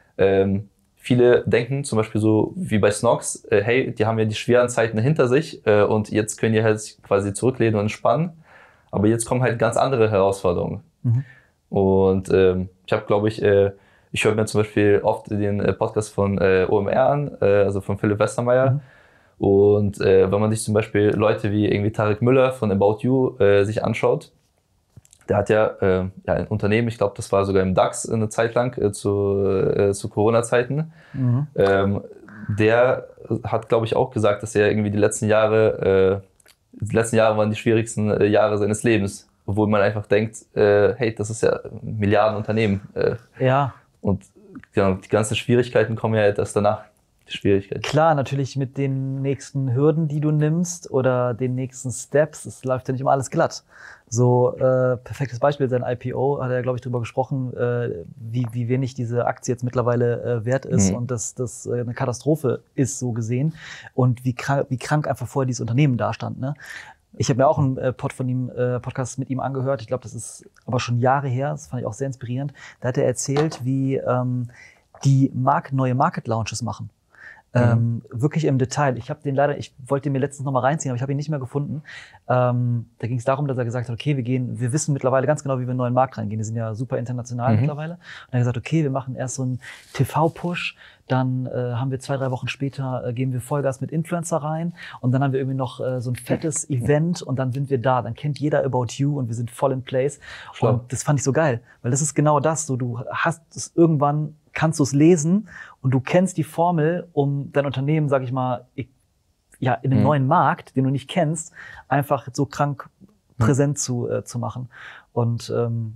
viele denken zum Beispiel so wie bei Snox, hey, die haben ja die schweren Zeiten hinter sich und jetzt können die halt quasi zurücklehnen und entspannen. Aber jetzt kommen halt ganz andere Herausforderungen. Und ich habe, glaube ich, ich höre mir zum Beispiel oft den Podcast von OMR an, also von Philipp Westermeier. Und wenn man sich zum Beispiel Leute wie irgendwie Tarek Müller von About You sich anschaut, der hat ja ein Unternehmen, ich glaube, das war sogar im DAX eine Zeit lang zu Corona-Zeiten. Der hat, glaube ich, auch gesagt, dass er irgendwie die letzten Jahre waren die schwierigsten Jahre seines Lebens. Obwohl man einfach denkt, hey, das ist ja ein Milliardenunternehmen. Ja. Und genau, die ganzen Schwierigkeiten kommen ja erst danach. Die Schwierigkeiten. Klar, natürlich mit den nächsten Hürden, die du nimmst oder den nächsten Steps, es läuft ja nicht immer alles glatt. So, perfektes Beispiel, sein IPO, hat er, glaube ich, drüber gesprochen, wie wenig diese Aktie jetzt mittlerweile wert ist und dass das eine Katastrophe ist, so gesehen. Und wie krank einfach vorher dieses Unternehmen dastand, ne? Ich habe mir auch einen Podcast mit ihm angehört. Ich glaube, das ist aber schon Jahre her. Das fand ich auch sehr inspirierend. Da hat er erzählt, wie die neue Market Launches machen. Wirklich im Detail. Ich wollte den mir letztens noch mal reinziehen, aber ich habe ihn nicht mehr gefunden. Da ging es darum, dass er gesagt hat, okay, wir wissen mittlerweile ganz genau, wie wir in einen neuen Markt reingehen. Die sind ja super international mittlerweile. Und er hat gesagt, okay, wir machen erst so einen TV-Push, dann haben wir 2-3 Wochen später, geben wir Vollgas mit Influencer rein und dann haben wir irgendwie noch so ein fettes Event und dann sind wir da. Dann kennt jeder About You und wir sind voll in place. Schlau. Und das fand ich so geil, weil das ist genau das. So, du hast es irgendwann, kannst du es lesen und du kennst die Formel, um dein Unternehmen, sag ich mal, in einem neuen Markt, den du nicht kennst, einfach so krank präsent zu machen. Und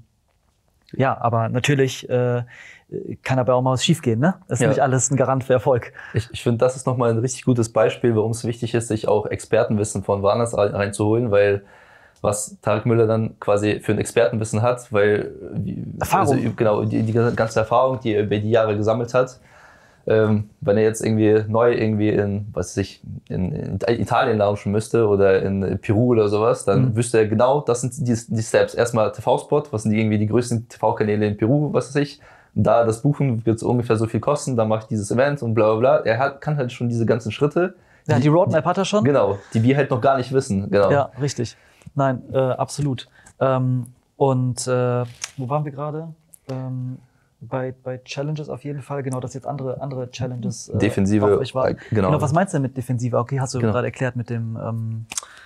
aber natürlich kann aber auch mal was schiefgehen, ne? Das ist nicht alles ein Garant für Erfolg. Ich finde, das ist nochmal ein richtig gutes Beispiel, warum es wichtig ist, sich auch Expertenwissen von woanders reinzuholen, weil was Tarek Müller dann quasi für ein Expertenwissen hat, weil Erfahrung. Also, genau, die ganze Erfahrung, die er über die Jahre gesammelt hat, wenn er jetzt irgendwie neu in Italien launchen müsste oder in Peru oder sowas, dann wüsste er genau, das sind die Steps. Erstmal TV-Spot, was sind die größten TV-Kanäle in Peru, was weiß ich. Da das Buchen wird so ungefähr so viel kosten, dann mache ich dieses Event und bla bla bla. Er kann halt schon diese ganzen Schritte. Ja, die Roadmap hat er schon. Genau, die wir halt noch gar nicht wissen. Genau. Ja, richtig. Nein, absolut. Wo waren wir gerade? Bei Challenges auf jeden Fall, genau, dass jetzt andere Challenges Defensive, war. genau. Was meinst du denn mit Defensive? Okay, hast du gerade erklärt mit dem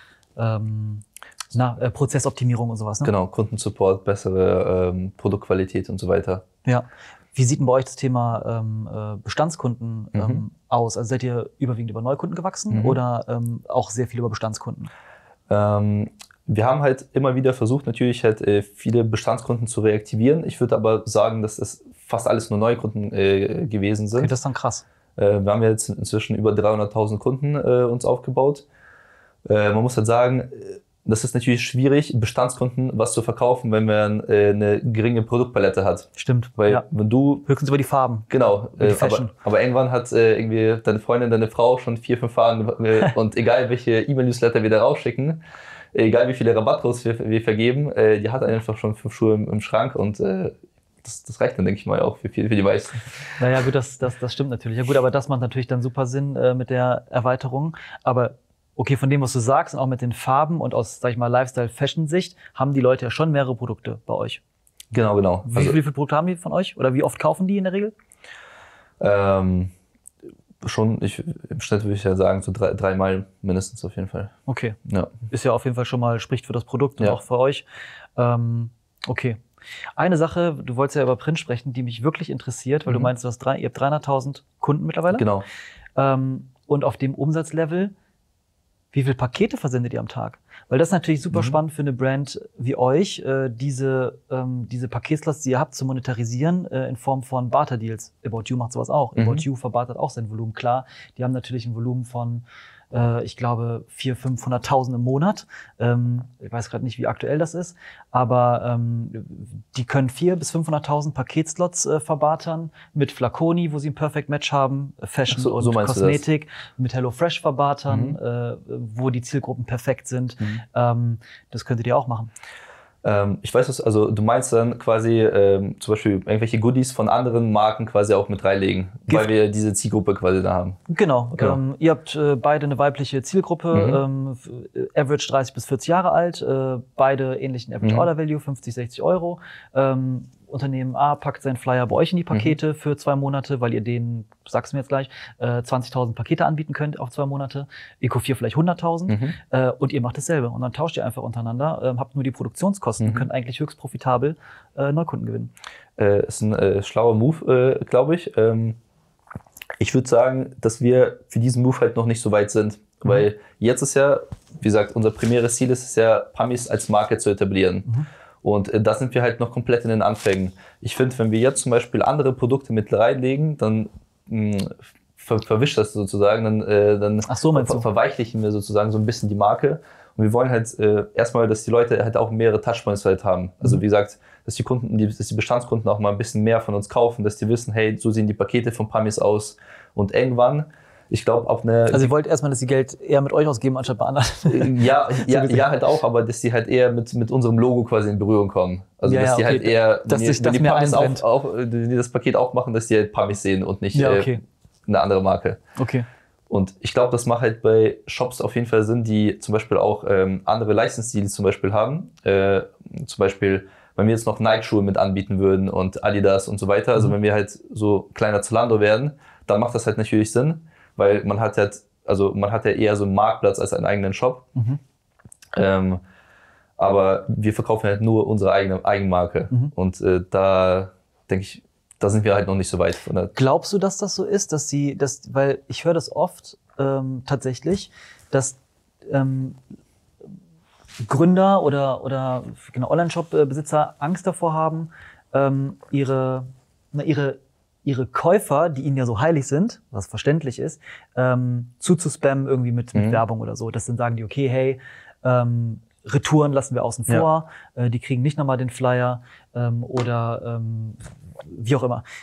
Prozessoptimierung und sowas, ne? Genau, Kundensupport, bessere Produktqualität und so weiter. Ja. Wie sieht denn bei euch das Thema Bestandskunden aus? Also seid ihr überwiegend über Neukunden gewachsen oder auch sehr viel über Bestandskunden? Wir haben halt immer wieder versucht, natürlich halt viele Bestandskunden zu reaktivieren. Ich würde aber sagen, dass es fast alles nur Neukunden gewesen sind. Okay, das ist dann krass. Wir haben jetzt inzwischen über 300.000 Kunden uns aufgebaut. Man muss halt sagen, das ist natürlich schwierig, Bestandskunden was zu verkaufen, wenn man eine geringe Produktpalette hat. Stimmt. Weil wenn du... Höchstens über die Farben. Genau. Die Fashion. Aber irgendwann hat irgendwie deine Freundin, deine Frau schon 4-5 Farben und egal welche E-Mail-Newsletter wir da rausschicken, egal wie viele Rabattcodes wir vergeben, die hat einfach schon 5 Schuhe im Schrank und das reicht dann, denke ich mal, auch für die meisten. Naja, gut, das stimmt natürlich. Ja gut, aber das macht natürlich dann super Sinn mit der Erweiterung. Aber okay, von dem, was du sagst und auch mit den Farben und aus, sag ich mal, Lifestyle-Fashion-Sicht, haben die Leute ja schon mehrere Produkte bei euch. Genau. Wie viele Produkte haben die von euch? Oder wie oft kaufen die in der Regel? Im Schnitt würde ich ja sagen, so 3 Mal mindestens auf jeden Fall. Okay. Ja. Ist ja auf jeden Fall schon mal, spricht für das Produkt und auch für euch. Okay. Eine Sache, du wolltest ja über Print sprechen, die mich wirklich interessiert, weil du meinst, ihr habt 300.000 Kunden mittlerweile. Genau. Und auf dem Umsatzlevel, wie viele Pakete versendet ihr am Tag? Weil das ist natürlich super spannend für eine Brand wie euch, diese Paketslots, die ihr habt, zu monetarisieren in Form von Barter-Deals. About You macht sowas auch. About You verbartert auch sein Volumen. Klar, die haben natürlich ein Volumen von, ich glaube, 400.000-500.000 im Monat. Ich weiß gerade nicht, wie aktuell das ist, aber die können 400.000 bis 500.000 Paketslots verbartern mit Flaconi, wo sie ein Perfect Match haben, Fashion und Kosmetik, mit HelloFresh verbartern, wo die Zielgruppen perfekt sind. Das könntet ihr auch machen. Ich weiß, also du meinst dann quasi zum Beispiel irgendwelche Goodies von anderen Marken quasi auch mit reinlegen, weil wir diese Zielgruppe quasi da haben. Genau. Ihr habt beide eine weibliche Zielgruppe, Average 30 bis 40 Jahre alt, beide ähnlichen Average Order Value, 50, 60 Euro. Unternehmen A packt seinen Flyer bei euch in die Pakete für 2 Monate, weil ihr denen, sagst du mir jetzt gleich, 20.000 Pakete anbieten könnt auf 2 Monate, Eco4 vielleicht 100.000 und ihr macht dasselbe. Und dann tauscht ihr einfach untereinander, habt nur die Produktionskosten, könnt eigentlich höchst profitabel Neukunden gewinnen. Ist ein schlauer Move, glaube ich. Ich würde sagen, dass wir für diesen Move halt noch nicht so weit sind. Weil jetzt ist ja, wie gesagt, unser primäres Ziel ist es ja, Pummys als Marke zu etablieren. Und da sind wir halt noch komplett in den Anfängen. Ich finde, wenn wir jetzt zum Beispiel andere Produkte mit reinlegen, dann verwischt das sozusagen, dann verweichlichen wir sozusagen so ein bisschen die Marke. Und wir wollen halt erstmal, dass die Leute halt auch mehrere Touchpoints halt haben. Also wie gesagt, dass die Bestandskunden auch mal ein bisschen mehr von uns kaufen, dass die wissen, hey, so sehen die Pakete von Pummys aus. Und irgendwann, ich glaube, auf eine... Also ihr wollt erstmal, dass die Geld eher mit euch ausgeben, anstatt bei anderen? Ja, halt auch, aber dass die halt eher mit unserem Logo quasi in Berührung kommen. Also dass die halt eher, wenn die Pummys wenn die das Paket aufmachen, dass die halt Pummys sehen und nicht eine andere Marke. Okay. Und ich glaube, das macht halt bei Shops auf jeden Fall Sinn, die zum Beispiel auch andere License-Deals zum Beispiel haben. Zum Beispiel, wenn wir jetzt noch Nike-Schuhe mit anbieten würden und Adidas und so weiter. Also wenn wir halt so kleiner Zalando werden, dann macht das halt natürlich Sinn, weil man hat ja eher so einen Marktplatz als einen eigenen Shop. Aber wir verkaufen halt nur unsere eigene Eigenmarke. Und da denke ich, da sind wir halt noch nicht so weit. Glaubst du, dass das so ist, weil ich höre das oft tatsächlich, dass Gründer oder Online-Shop-Besitzer Angst davor haben, ihre Käufer, die ihnen ja so heilig sind, was verständlich ist, zuzuspammen irgendwie mit Werbung oder so. Das dann sagen die, okay, hey, Retouren lassen wir außen vor, die kriegen nicht nochmal den Flyer oder wie auch immer.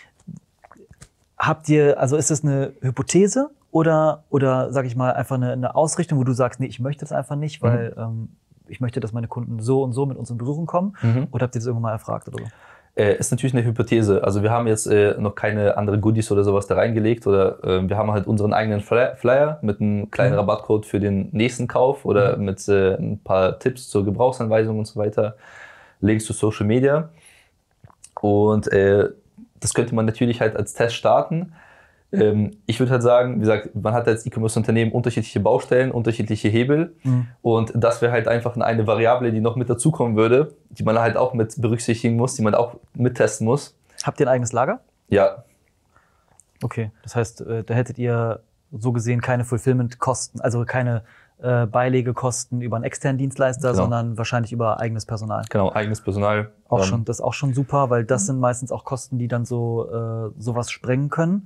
Ist das eine Hypothese oder sag ich mal einfach eine Ausrichtung, wo du sagst, nee, ich möchte das einfach nicht, weil ich möchte, dass meine Kunden so und so mit uns in Berührung kommen? Oder habt ihr das irgendwann mal erfragt oder so? Ist natürlich eine Hypothese. Also wir haben jetzt noch keine andere Goodies oder sowas da reingelegt oder wir haben halt unseren eigenen Flyer mit einem kleinen Rabattcode für den nächsten Kauf oder mit ein paar Tipps zur Gebrauchsanweisung und so weiter, Links zu Social Media. Und das könnte man natürlich halt als Test starten. Ich würde halt sagen, wie gesagt, man hat als E-Commerce-Unternehmen unterschiedliche Baustellen, unterschiedliche Hebel und das wäre halt einfach eine Variable, die noch mit dazukommen würde, die man halt auch mit berücksichtigen muss, die man auch mittesten muss. Habt ihr ein eigenes Lager? Ja. Okay, das heißt, da hättet ihr so gesehen keine Fulfillment-Kosten, also keine Beilegekosten über einen externen Dienstleister, sondern wahrscheinlich über eigenes Personal. Genau, eigenes Personal. Das ist auch schon super, weil das sind meistens auch Kosten, die dann sowas sprengen können.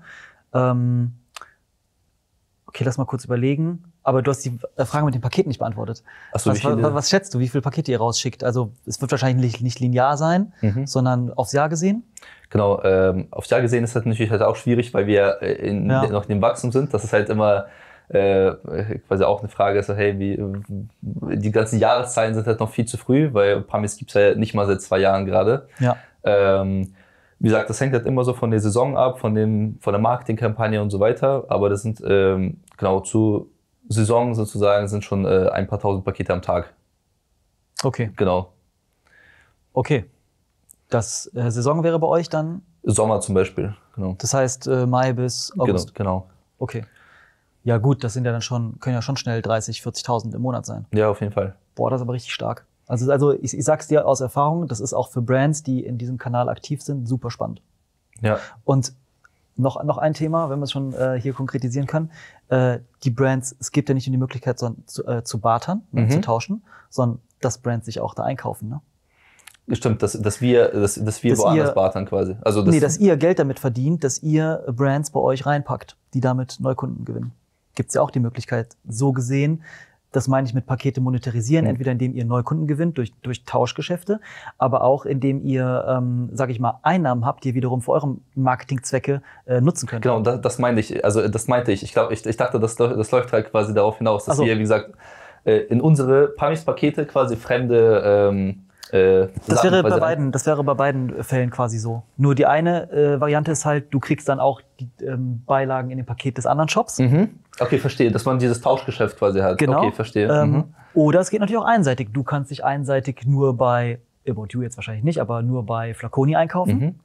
Okay, lass mal kurz überlegen. Aber du hast die Frage mit den Paketen nicht beantwortet. Achso, was schätzt du, wie viele Pakete ihr rausschickt? Also es wird wahrscheinlich nicht linear sein, sondern aufs Jahr gesehen? Genau, aufs Jahr gesehen ist das natürlich halt auch schwierig, weil wir noch in dem Wachstum sind. Das ist halt immer quasi auch eine Frage, ist, hey, die ganzen Jahreszahlen sind halt noch viel zu früh, weil Pummys gibt's ja nicht mal seit 2 Jahren gerade. Ja. Wie gesagt, das hängt halt immer so von der Saison ab, von der Marketingkampagne und so weiter. Aber das sind, zu Saison sozusagen, sind schon ein paar tausend Pakete am Tag. Okay. Genau. Okay. Das Saison wäre bei euch dann? Sommer zum Beispiel, genau. Das heißt Mai bis August? Genau. Okay. Ja gut, das sind ja dann können ja schon schnell 30.000, 40.000 im Monat sein. Ja, auf jeden Fall. Boah, das ist aber richtig stark. Also ich sag's dir aus Erfahrung, das ist auch für Brands, die in diesem Kanal aktiv sind, super spannend. Ja. Und noch ein Thema, wenn wir es schon hier konkretisieren können. Die Brands, es gibt ja nicht nur die Möglichkeit zu bartern, zu tauschen, sondern dass Brands sich auch da einkaufen, ne? Stimmt, dass wir woanders bartern quasi. Also dass ihr Geld damit verdient, dass ihr Brands bei euch reinpackt, die damit Neukunden gewinnen. Gibt's ja auch die Möglichkeit, so gesehen. Das meine ich mit Pakete monetarisieren, entweder indem ihr Neukunden gewinnt durch Tauschgeschäfte, aber auch indem ihr, Einnahmen habt, die ihr wiederum für eure Marketingzwecke nutzen könnt. Genau, das meinte ich. Also das meinte ich. Ich glaube, ich dachte, das läuft halt quasi darauf hinaus, dass wir, wie gesagt, in unsere Pummys-Pakete quasi fremde das wäre bei beiden Fällen quasi so. Nur die eine Variante ist halt, du kriegst dann auch die Beilagen in dem Paket des anderen Shops. Okay, verstehe, dass man dieses Tauschgeschäft quasi hat. Genau. Okay, verstehe. Oder es geht natürlich auch einseitig. Du kannst dich einseitig nur bei About You jetzt wahrscheinlich nicht, aber nur bei Flaconi einkaufen.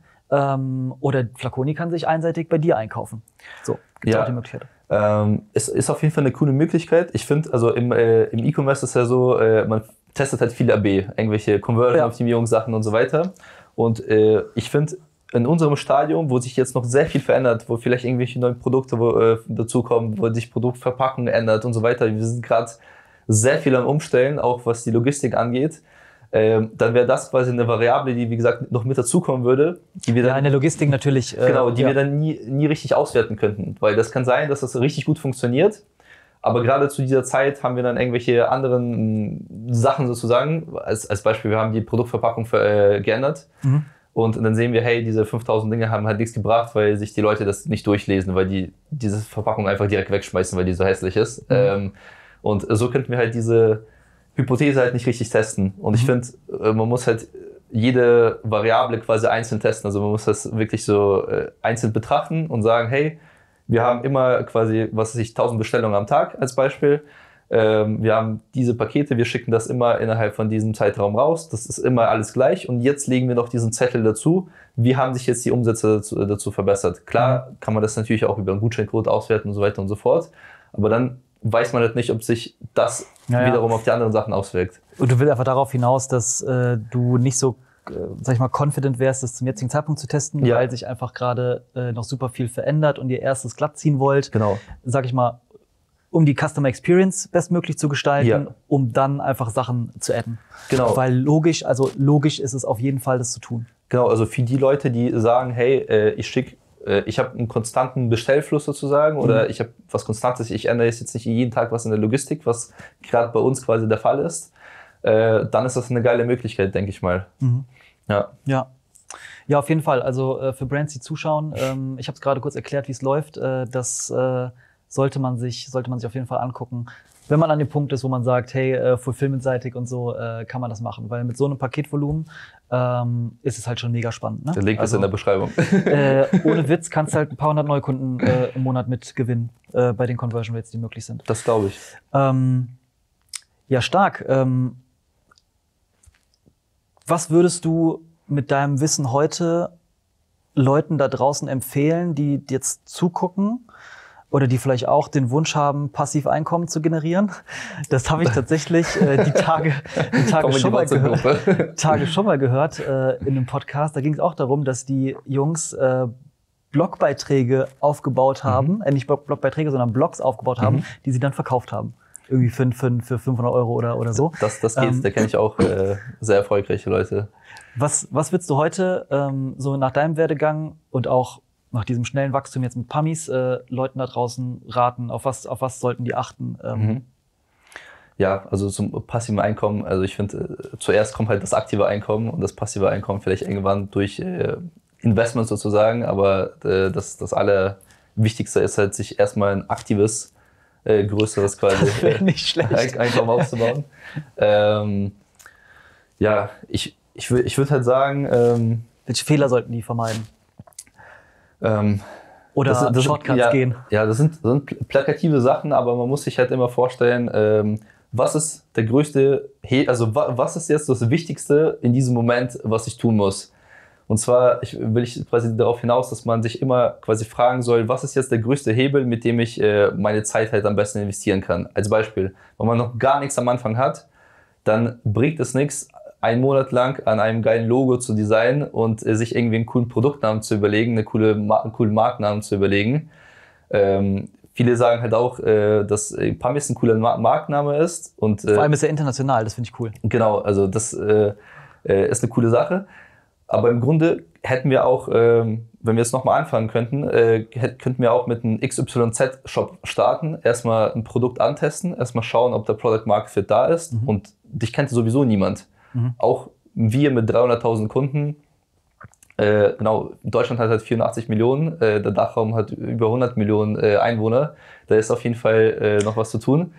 Oder Flaconi kann sich einseitig bei dir einkaufen. So, gibt es auch die Möglichkeit. Es ist auf jeden Fall eine coole Möglichkeit. Ich finde, also im E-Commerce ist ja so, man testet halt viel AB, irgendwelche Conversion-Optimierungssachen und so weiter. Und ich finde, in unserem Stadium, wo sich jetzt noch sehr viel verändert, wo vielleicht irgendwelche neuen Produkte dazukommen, wo sich Produktverpackung ändert und so weiter, wir sind gerade sehr viel am Umstellen, auch was die Logistik angeht. Dann wäre das quasi eine Variable, die, wie gesagt, noch mit dazukommen würde. Die wir dann, in der Logistik natürlich. Genau, die wir dann nie richtig auswerten könnten. Weil das kann sein, dass das richtig gut funktioniert, aber gerade zu dieser Zeit haben wir dann irgendwelche anderen Sachen sozusagen. Als Beispiel, wir haben die Produktverpackung geändert. Und dann sehen wir, hey, diese 5000 Dinge haben halt nichts gebracht, weil sich die Leute das nicht durchlesen, weil die diese Verpackung einfach direkt wegschmeißen, weil die so hässlich ist. Und so könnten wir halt diese Hypothese halt nicht richtig testen. Und ich finde, man muss halt jede Variable quasi einzeln testen. Also man muss das wirklich so einzeln betrachten und sagen, hey, wir haben immer quasi, 1000 Bestellungen am Tag als Beispiel. Wir haben diese Pakete, wir schicken das immer innerhalb von diesem Zeitraum raus. Das ist immer alles gleich. Und jetzt legen wir noch diesen Zettel dazu. Wie haben sich jetzt die Umsätze dazu verbessert? Klar kann man das natürlich auch über einen Gutscheincode auswerten und so weiter und so fort. Aber dann weiß man halt nicht, ob sich das wiederum auf die anderen Sachen auswirkt. Und du willst einfach darauf hinaus, dass du nicht so, sag ich mal, confident wärst, das zum jetzigen Zeitpunkt zu testen, weil sich einfach gerade noch super viel verändert und ihr erstes glatt ziehen wollt. Genau. Sag ich mal, um die Customer Experience bestmöglich zu gestalten, um dann einfach Sachen zu adden. Genau. Weil logisch ist es auf jeden Fall, das zu tun. Genau, also für die Leute, die sagen, hey, ich habe einen konstanten Bestellfluss sozusagen oder ich habe was Konstantes, ich ändere jetzt nicht jeden Tag was in der Logistik, was gerade bei uns quasi der Fall ist, dann ist das eine geile Möglichkeit, denke ich mal. Ja, auf jeden Fall. Also für Brands, die zuschauen, ich habe es gerade kurz erklärt, wie es läuft, das sollte man sich auf jeden Fall angucken. Wenn man an dem Punkt ist, wo man sagt, hey, fulfillmentseitig und so, kann man das machen. Weil mit so einem Paketvolumen ist es halt schon mega spannend. Ne? Der Link ist in der Beschreibung. Ohne Witz kannst du halt ein paar hundert Neukunden im Monat mit gewinnen bei den Conversion Rates, die möglich sind. Das glaube ich. Ja, stark. Was würdest du mit deinem Wissen heute Leuten da draußen empfehlen, die jetzt zugucken? Oder die vielleicht auch den Wunsch haben, Passiveinkommen zu generieren. Das habe ich tatsächlich die Tage schon mal gehört in einem Podcast. Da ging es auch darum, dass die Jungs Blogbeiträge aufgebaut haben, nicht Blogbeiträge, sondern Blogs aufgebaut haben, die sie dann verkauft haben. Irgendwie für 500 Euro oder so. Das geht, da kenne ich auch sehr erfolgreiche Leute. Was würdest du heute so nach deinem Werdegang und auch nach diesem schnellen Wachstum jetzt mit Pammis Leuten da draußen raten? Auf was sollten die achten? Ja, also zum passiven Einkommen, also ich finde, zuerst kommt halt das aktive Einkommen und das passive Einkommen vielleicht irgendwann durch Investments sozusagen, aber das Allerwichtigste ist halt, sich erstmal ein aktives, größeres quasi nicht schlecht. Einkommen aufzubauen. Ja, ich würde halt sagen... welche Fehler sollten die vermeiden? Oder das Shortcuts gehen. Ja, das sind plakative Sachen, aber man muss sich halt immer vorstellen, was ist der größte, was ist jetzt das Wichtigste in diesem Moment, was ich tun muss? Und zwar will ich quasi darauf hinaus, dass man sich immer quasi fragen soll, was ist jetzt der größte Hebel, mit dem ich meine Zeit halt am besten investieren kann? Als Beispiel, wenn man noch gar nichts am Anfang hat, dann bringt es nichts, einen Monat lang an einem geilen Logo zu designen und sich irgendwie einen coolen Produktnamen zu überlegen, einen coolen Markennamen zu überlegen. Viele sagen halt auch, dass Pammis ein cooler Markenname ist. Und, vor allem ist er international, das finde ich cool. Genau, also das ist eine coole Sache. Aber im Grunde hätten wir auch, wenn wir jetzt nochmal anfangen könnten, könnten wir auch mit einem XYZ-Shop starten. Erstmal ein Produkt antesten, erstmal schauen, ob der Product Market Fit da ist. Und dich kennt sowieso niemand. Auch wir mit 300.000 Kunden, genau, Deutschland hat halt 84 Millionen, der Dachraum hat über 100 Millionen Einwohner, da ist auf jeden Fall noch was zu tun.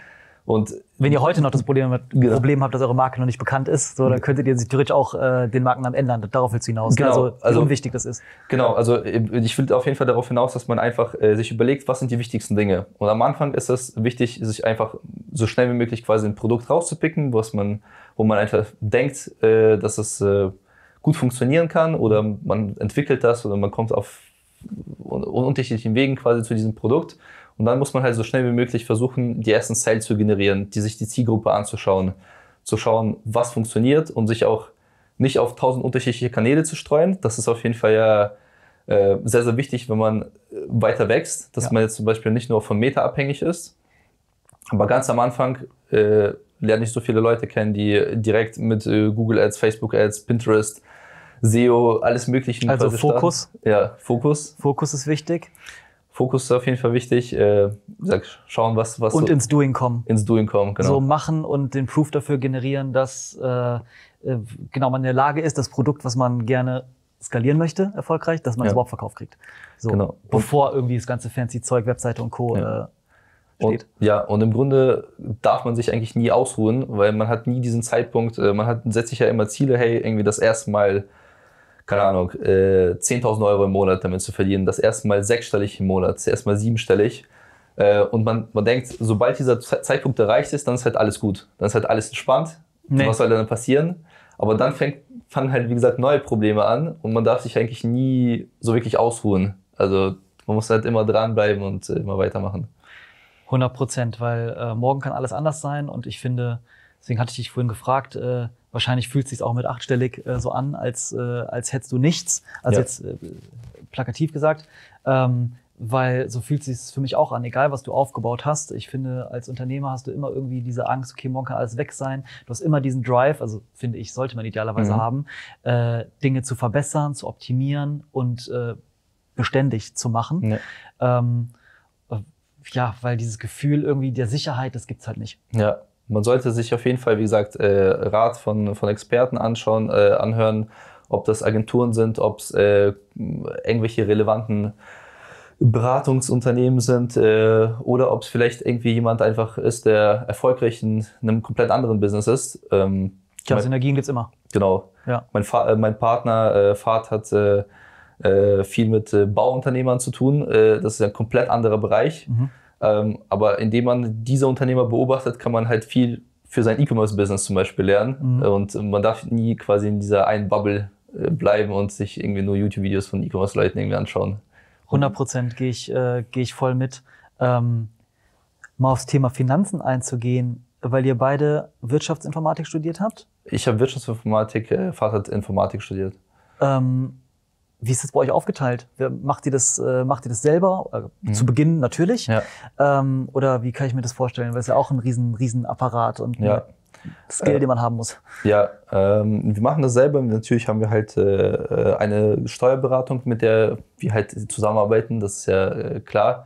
Und wenn ihr heute noch das Problem habt, dass eure Marke noch nicht bekannt ist, so, dann könntet ihr sich theoretisch auch den Markennamen ändern. Darauf willst du hinaus. Genau, wie unwichtig das ist. Genau, also ich will auf jeden Fall darauf hinaus, dass man einfach sich überlegt, was sind die wichtigsten Dinge. Und am Anfang ist es wichtig, sich einfach so schnell wie möglich quasi ein Produkt rauszupicken, wo man einfach denkt, dass es gut funktionieren kann, oder man entwickelt das oder man kommt auf unterschiedlichen Wegen quasi zu diesem Produkt. Und dann muss man halt so schnell wie möglich versuchen, die ersten Sales zu generieren, sich die Zielgruppe anzuschauen, zu schauen, was funktioniert, und sich auch nicht auf 1000 unterschiedliche Kanäle zu streuen. Das ist auf jeden Fall ja sehr, sehr wichtig, wenn man weiter wächst, dass man jetzt zum Beispiel nicht nur von Meta abhängig ist. Aber ganz am Anfang lerne ich so viele Leute kennen, die direkt mit Google Ads, Facebook Ads, Pinterest, SEO, alles Mögliche. Also Fokus. Ja, Fokus. Fokus ist wichtig. Fokus ist auf jeden Fall wichtig. Schauen, was und so ins Doing kommen. Ins Doing kommen, genau. So machen und den Proof dafür generieren, dass man in der Lage ist, das Produkt, was man gerne skalieren möchte, erfolgreich, dass man es überhaupt verkauft kriegt. So, genau. Bevor irgendwie das ganze fancy Zeug, Webseite und Co. steht. Und im Grunde darf man sich eigentlich nie ausruhen, weil man hat nie diesen Zeitpunkt, setzt sich ja immer Ziele, hey, irgendwie das erste Mal, keine Ahnung, 10.000 Euro im Monat damit zu verdienen, das erste Mal 6-stellig im Monat, das erste Mal 7-stellig. Und man denkt, sobald dieser Zeitpunkt erreicht ist, dann ist halt alles gut. Dann ist halt alles entspannt. Nee. Was soll dann passieren? Aber dann fangen halt, wie gesagt, neue Probleme an, und man darf sich eigentlich nie so wirklich ausruhen. Also man muss halt immer dranbleiben und immer weitermachen. 100%, weil morgen kann alles anders sein, und ich finde, deswegen hatte ich dich vorhin gefragt, wahrscheinlich fühlt es sich auch mit 8-stellig so an, als hättest du nichts, also jetzt plakativ gesagt, weil so fühlt es sich für mich auch an, egal was du aufgebaut hast. Ich finde, als Unternehmer hast du immer irgendwie diese Angst, okay, morgen kann alles weg sein. Du hast immer diesen Drive, also finde ich, sollte man idealerweise haben, Dinge zu verbessern, zu optimieren und beständig zu machen. Ja, weil dieses Gefühl irgendwie der Sicherheit, das gibt's halt nicht. Ja, man sollte sich auf jeden Fall, wie gesagt, Rat von Experten anhören, ob das Agenturen sind, ob es irgendwelche relevanten Beratungsunternehmen sind, oder ob es vielleicht irgendwie jemand einfach ist, der erfolgreich in einem komplett anderen Business ist. Synergien gibt's immer. Genau. Ja. Mein Partner, Fahd, hat viel mit Bauunternehmern zu tun. Das ist ein komplett anderer Bereich. Aber indem man diese Unternehmer beobachtet, kann man halt viel für sein E-Commerce-Business zum Beispiel lernen. Und man darf nie quasi in dieser einen Bubble bleiben und sich irgendwie nur YouTube-Videos von E-Commerce-Leuten irgendwie anschauen. 100% gehe ich voll mit. Mal aufs Thema Finanzen einzugehen, weil ihr beide Wirtschaftsinformatik studiert habt? Ich habe Wirtschaftsinformatik, Vater hat Informatik studiert. Wie ist das bei euch aufgeteilt? Macht ihr das selber? Zu Beginn natürlich. Ja. Oder wie kann ich mir das vorstellen? Weil es ja auch ein riesen Apparat und Skill, den man haben muss. Ja, wir machen das selber. Natürlich haben wir halt eine Steuerberatung, mit der wir halt zusammenarbeiten. Das ist ja klar.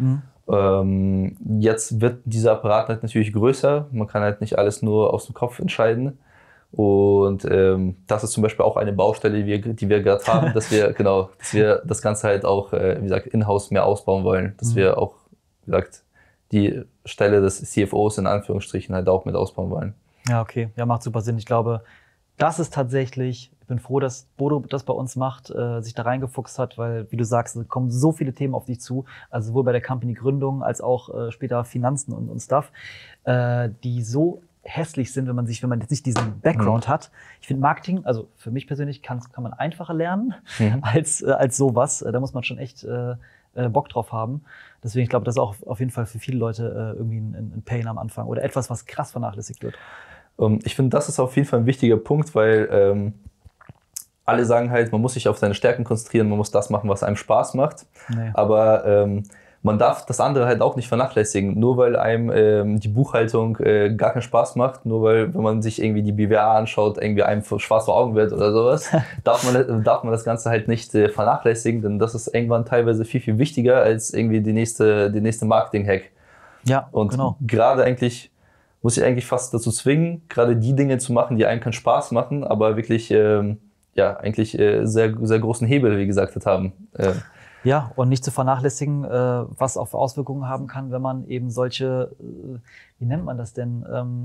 Jetzt wird dieser Apparat halt natürlich größer. Man kann halt nicht alles nur aus dem Kopf entscheiden. Und das ist zum Beispiel auch eine Baustelle, die wir gerade haben, dass wir das Ganze halt auch, wie gesagt, in-house mehr ausbauen wollen. Dass wir auch, wie gesagt, die Stelle des CFOs in Anführungsstrichen halt auch mit ausbauen wollen. Ja, okay. Ja, macht super Sinn. Ich glaube, das ist tatsächlich, ich bin froh, dass Bodo das bei uns macht, sich da reingefuchst hat, weil, wie du sagst, es kommen so viele Themen auf dich zu, also sowohl bei der Company-Gründung als auch später Finanzen und Stuff, die so hässlich sind, wenn man jetzt nicht diesen Background hat. Ich finde Marketing, also für mich persönlich kann man einfacher lernen als sowas. Da muss man schon echt Bock drauf haben. Deswegen, ich glaube, das ist auch auf jeden Fall für viele Leute irgendwie ein Pain am Anfang oder etwas, was krass vernachlässigt wird. Ich finde, das ist auf jeden Fall ein wichtiger Punkt, weil alle sagen halt, man muss sich auf seine Stärken konzentrieren, man muss das machen, was einem Spaß macht. Nee. Aber man darf das andere halt auch nicht vernachlässigen. Nur weil einem die Buchhaltung gar keinen Spaß macht, nur weil, wenn man sich irgendwie die BWA anschaut, irgendwie einem schwarz vor Augen wird oder sowas, darf man das Ganze halt nicht vernachlässigen, denn das ist irgendwann teilweise viel, viel wichtiger als irgendwie die nächste Marketing-Hack. Ja, und genau. Gerade eigentlich muss ich eigentlich fast dazu zwingen, gerade die Dinge zu machen, die einem keinen Spaß machen, aber wirklich eigentlich sehr, sehr großen Hebel, wie gesagt, haben. Ja, und nicht zu vernachlässigen, was auch für Auswirkungen haben kann, wenn man eben solche, wie nennt man das denn,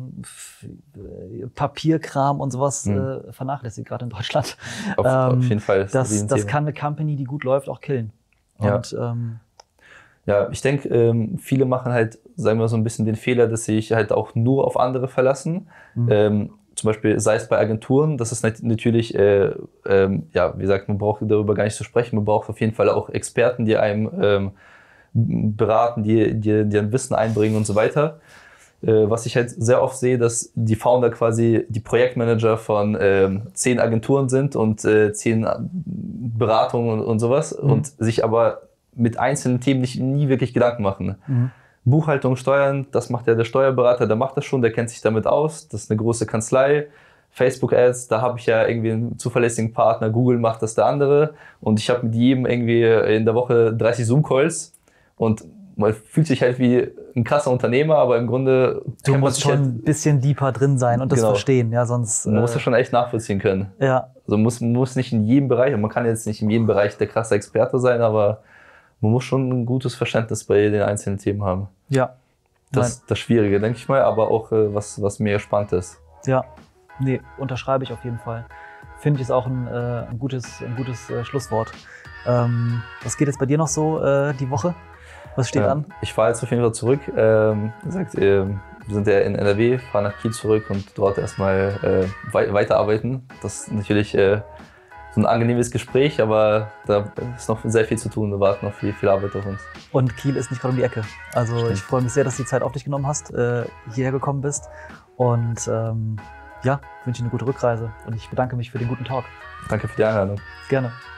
Papierkram und sowas vernachlässigt, gerade in Deutschland. Auf jeden Fall. Das kann eine Company, die gut läuft, auch killen. Ja. Und, ja, ich denke, viele machen halt, sagen wir so ein bisschen den Fehler, dass sie sich halt auch nur auf andere verlassen. Zum Beispiel, sei es bei Agenturen, das ist natürlich, ja, wie gesagt, man braucht darüber gar nicht zu sprechen. Man braucht auf jeden Fall auch Experten, die einem beraten, die ein Wissen einbringen und so weiter. Was ich halt sehr oft sehe, dass die Founder quasi die Projektmanager von 10 Agenturen sind und 10 Beratungen und sowas und sich aber mit einzelnen Themen nie wirklich Gedanken machen. Buchhaltung, Steuern, das macht ja der Steuerberater, der macht das schon, der kennt sich damit aus. Das ist eine große Kanzlei. Facebook-Ads, da habe ich ja irgendwie einen zuverlässigen Partner. Google macht das der andere. Und ich habe mit jedem irgendwie in der Woche 30 Zoom-Calls. Und man fühlt sich halt wie ein krasser Unternehmer, aber im Grunde... Du musst schon ein bisschen deeper drin sein und das verstehen, ja, sonst... Man muss das schon echt nachvollziehen können. Ja. Also man muss nicht in jedem Bereich, und man kann jetzt nicht in jedem Bereich der krasse Experte sein, aber man muss schon ein gutes Verständnis bei den einzelnen Themen haben. Ja. Das ist das Schwierige, denke ich mal, aber auch was mir spannend ist. Ja, nee, unterschreibe ich auf jeden Fall. Finde ich ist auch ein gutes Schlusswort. Was geht jetzt bei dir noch so die Woche? Was steht an? Ich fahre jetzt auf jeden Fall zurück. Wir sind ja in NRW, fahren nach Kiel zurück und dort erstmal weiterarbeiten. Das ist natürlich so ein angenehmes Gespräch, aber da ist noch sehr viel zu tun. Da wartet noch viel Arbeit auf uns. Und Kiel ist nicht gerade um die Ecke. Also stimmt. Ich freue mich sehr, dass du die Zeit auf dich genommen hast, hierher gekommen bist. Und ja, wünsche dir eine gute Rückreise. Und ich bedanke mich für den guten Talk. Danke für die Einladung. Gerne.